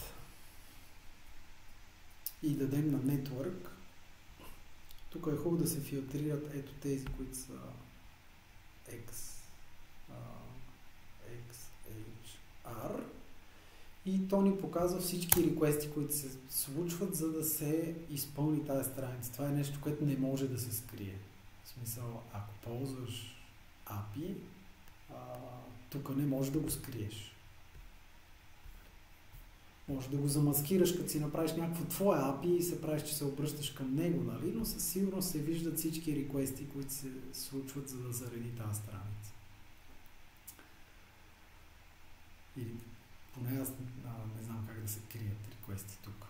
и дадем на Network, тук е хубаво да се филтрират ето тези, които са X, uh, X H R и то ни показва всички реквести, които се случват, за да се изпълни тази страница. Това е нещо, което не може да се скрие. В смисъл, ако ползваш ей пи ай, а, тук не можеш да го скриеш. Може да го замаскираш, като си направиш някакво твое ей пи ай и се правиш, че се обръщаш към него, нали? Но със сигурност се виждат всички реквести, които се случват, за да зареди тази страница. Или поне аз а, не знам как да се крият реквести тук.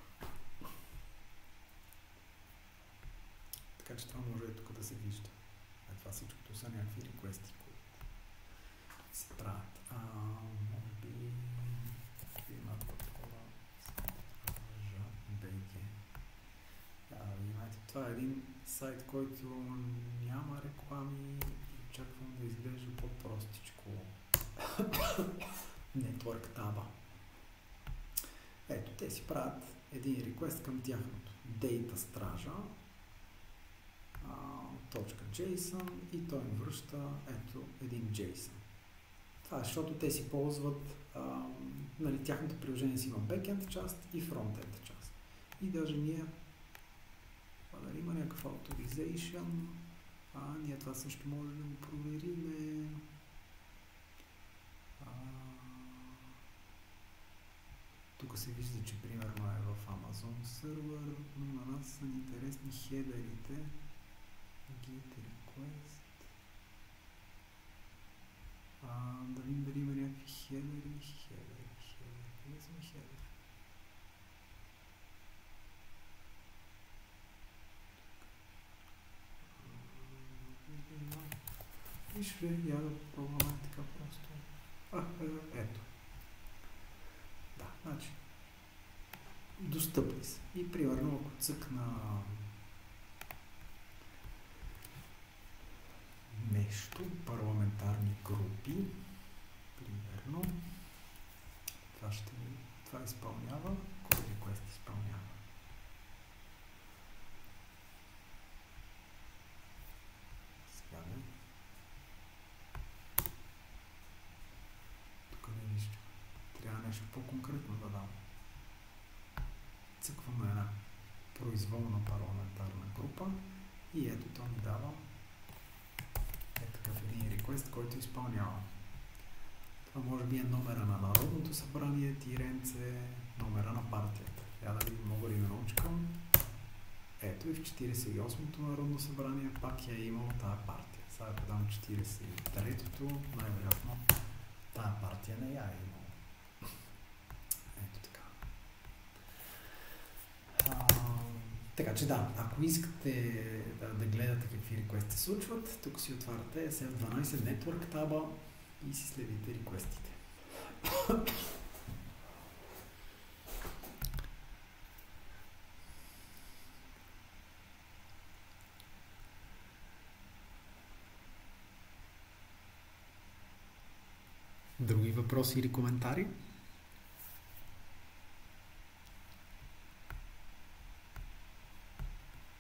Така че това може и тук да се вижда. А това всичкото са някакви реквести, които се правят. А, може би има такова бг. Да, имате, това е един сайт, който няма реклами и очаквам да изглежда по-простичко. Network таба. Ето, те си правят един реквест към тяхното Data стража, точка JSON и той им връща ето един JSON. Това е, защото те си ползват, а, нали, тяхното приложение си има backend част и frontend част. И даже ние, дали има някакъв authorization, а ние това също може да го провериме. А, тук се вижда, че примерно е в Amazon сервер, но на нас са интересни хедерите. Git request. А, да видим дали има някакви хедери, хедери, хедери. Къде са ми хедери? Виж ли, я да пробваме така просто. А, е, ето. Да, значи. Достъпни са. И примерно, ако цъкна нещо, парламентарни групи, примерно, това ще ми, това изпълнява, кой реквест изпълнява. Сега не. Тук не виждам. Трябва нещо по-конкретно да дам. Цъквам на една произволна парламентарна група и ето то ми дава е такъв един реквест, който изпълнява. Това може би е номера на Народното събрание, тиренце, номера на партията. Я да видим, мога ли да научкам. Ето и в четиридесет и осмото Народно събрание пак я е имал тая партия. Сега да дам четиридесет и третото, най-вероятно тая партия не я е имал. Ето така. А, така че да, ако искате да, да гледате какви реквести се случват, тук си отваряте ес еф дванайсет Network таба и си следите реквестите. Други въпроси или коментари?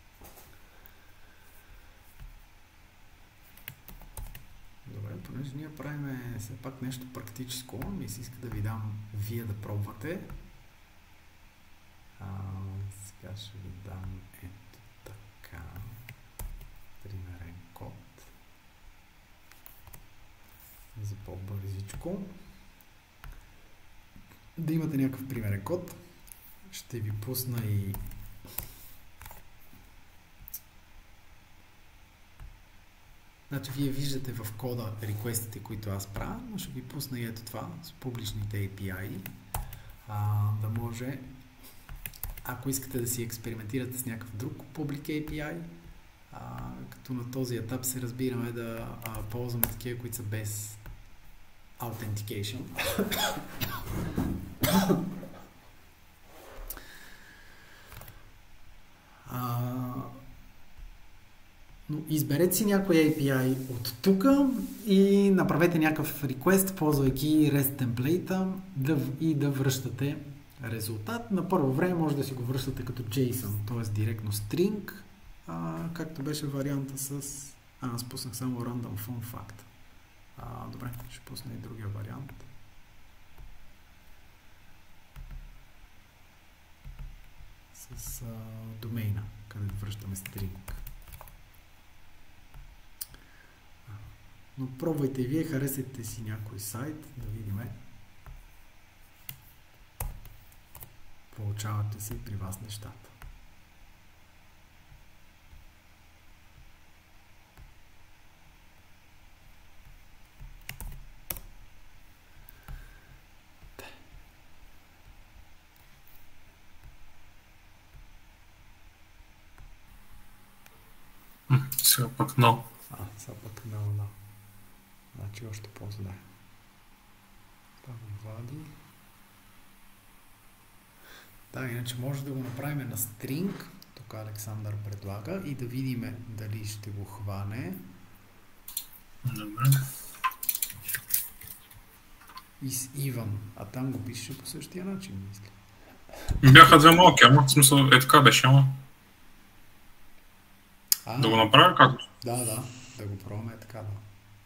Понеже ние правим все пак нещо практическо. Ми се иска да ви дам вие да пробвате. А, сега ще ви дам ето така. Примерен код. За по-бързичко. Да имате някакъв примерен код. Ще ви пусна и значи вие виждате в кода реквестите, които аз правя, но ще ви пусна и ето това с публичните ей пи ай, а, да може, ако искате да си експериментирате с някакъв друг публик ей пи ай, а, като на този етап се разбираме да а, ползваме такива, които са без authentication. а, Но изберете си някой ей пи ай от тук и направете някакъв request, ползвайки REST темплейта да, и да връщате резултат. На първо време може да си го връщате като JSON, т.е. директно string, а, както беше варианта с... А, аз пуснах само random fun fact. А, добре, ще пусна и другия вариант. С а, домейна, където връщаме string. Но пробвайте и вие, харесайте си някой сайт, да видим. Получавате се при вас нещата. Сега пък но. А, сега пък много, да. Значи още по-зле. Това го вади. Да, иначе може да го направим на стринг. Тук Александър предлага и да видим дали ще го хване. Добре. И с Иван. А там го пише по същия начин, мисля. Бяха две малки, ама в смисъл е така беше, ама. А, Да го направя както? да, да. Да го пробваме така, да.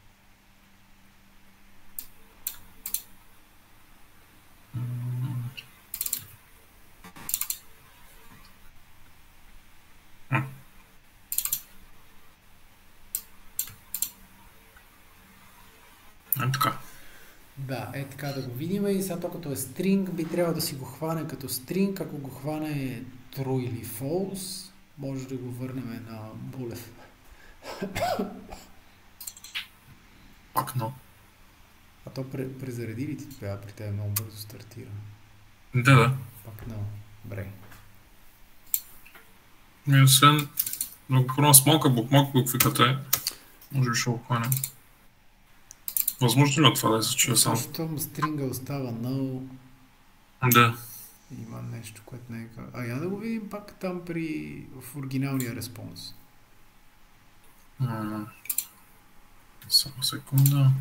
Е така. Да, е така да го видим и сега то като е string би трябвало да си го хване като string, ако го хване true или false, може да го върнем на Булев. Пак но. А то презареди ли ти това при тебе много бързо стартира? Да, да. Пак no. Добре. И освен, да го пробвам с малка букмак, буквиката е, може би ще го хванем. Възможно ли от това да се чуя само? Защото стринга остава null. Да. Има нещо, което не е... А я да го видим пак там при... в оригиналния респонс. М- Само секунда.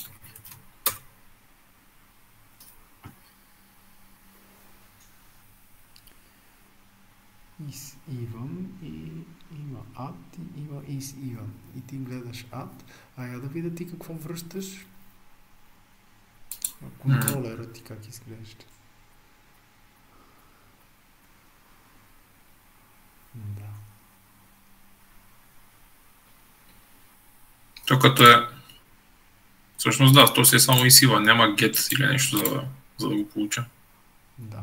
Is Иван и има add и има is Иван. И ти гледаш add. А я да видя ти какво връщаш. Контролера ти как изглежда. Да. То като е... Всъщност да, то си е само изсива, няма get или нещо за, за да го получа. Да.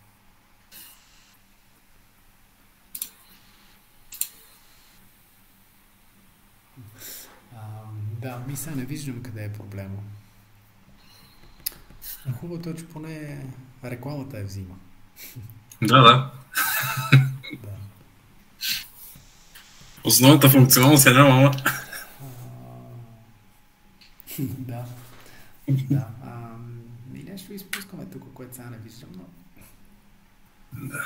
А, да, мисля, не виждам къде е проблема. Хубавото е, че поне рекламата е взима. Да, да. Да. Основната функционалност е няма, ама... Да. Да. А, и нещо изпускаме тук, което сега не виждам, но... Да.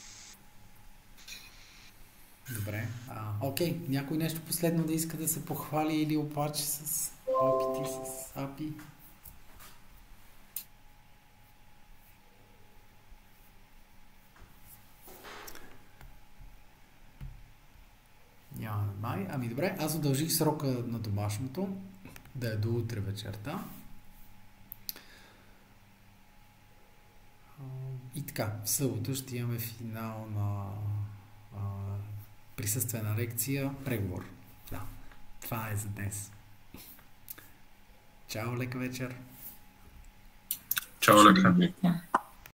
Добре. А, окей, някой нещо последно да иска да се похвали или оплаче с опити с ей пи ай? Няма май. Ами добре, аз удължих срока на домашното. да е до утре вечерта. А, И така, в събота ще имаме финал на а, присъствена лекция, преговор. Да, това е за днес. Чао, лека вечер! Чао, лека. Вика.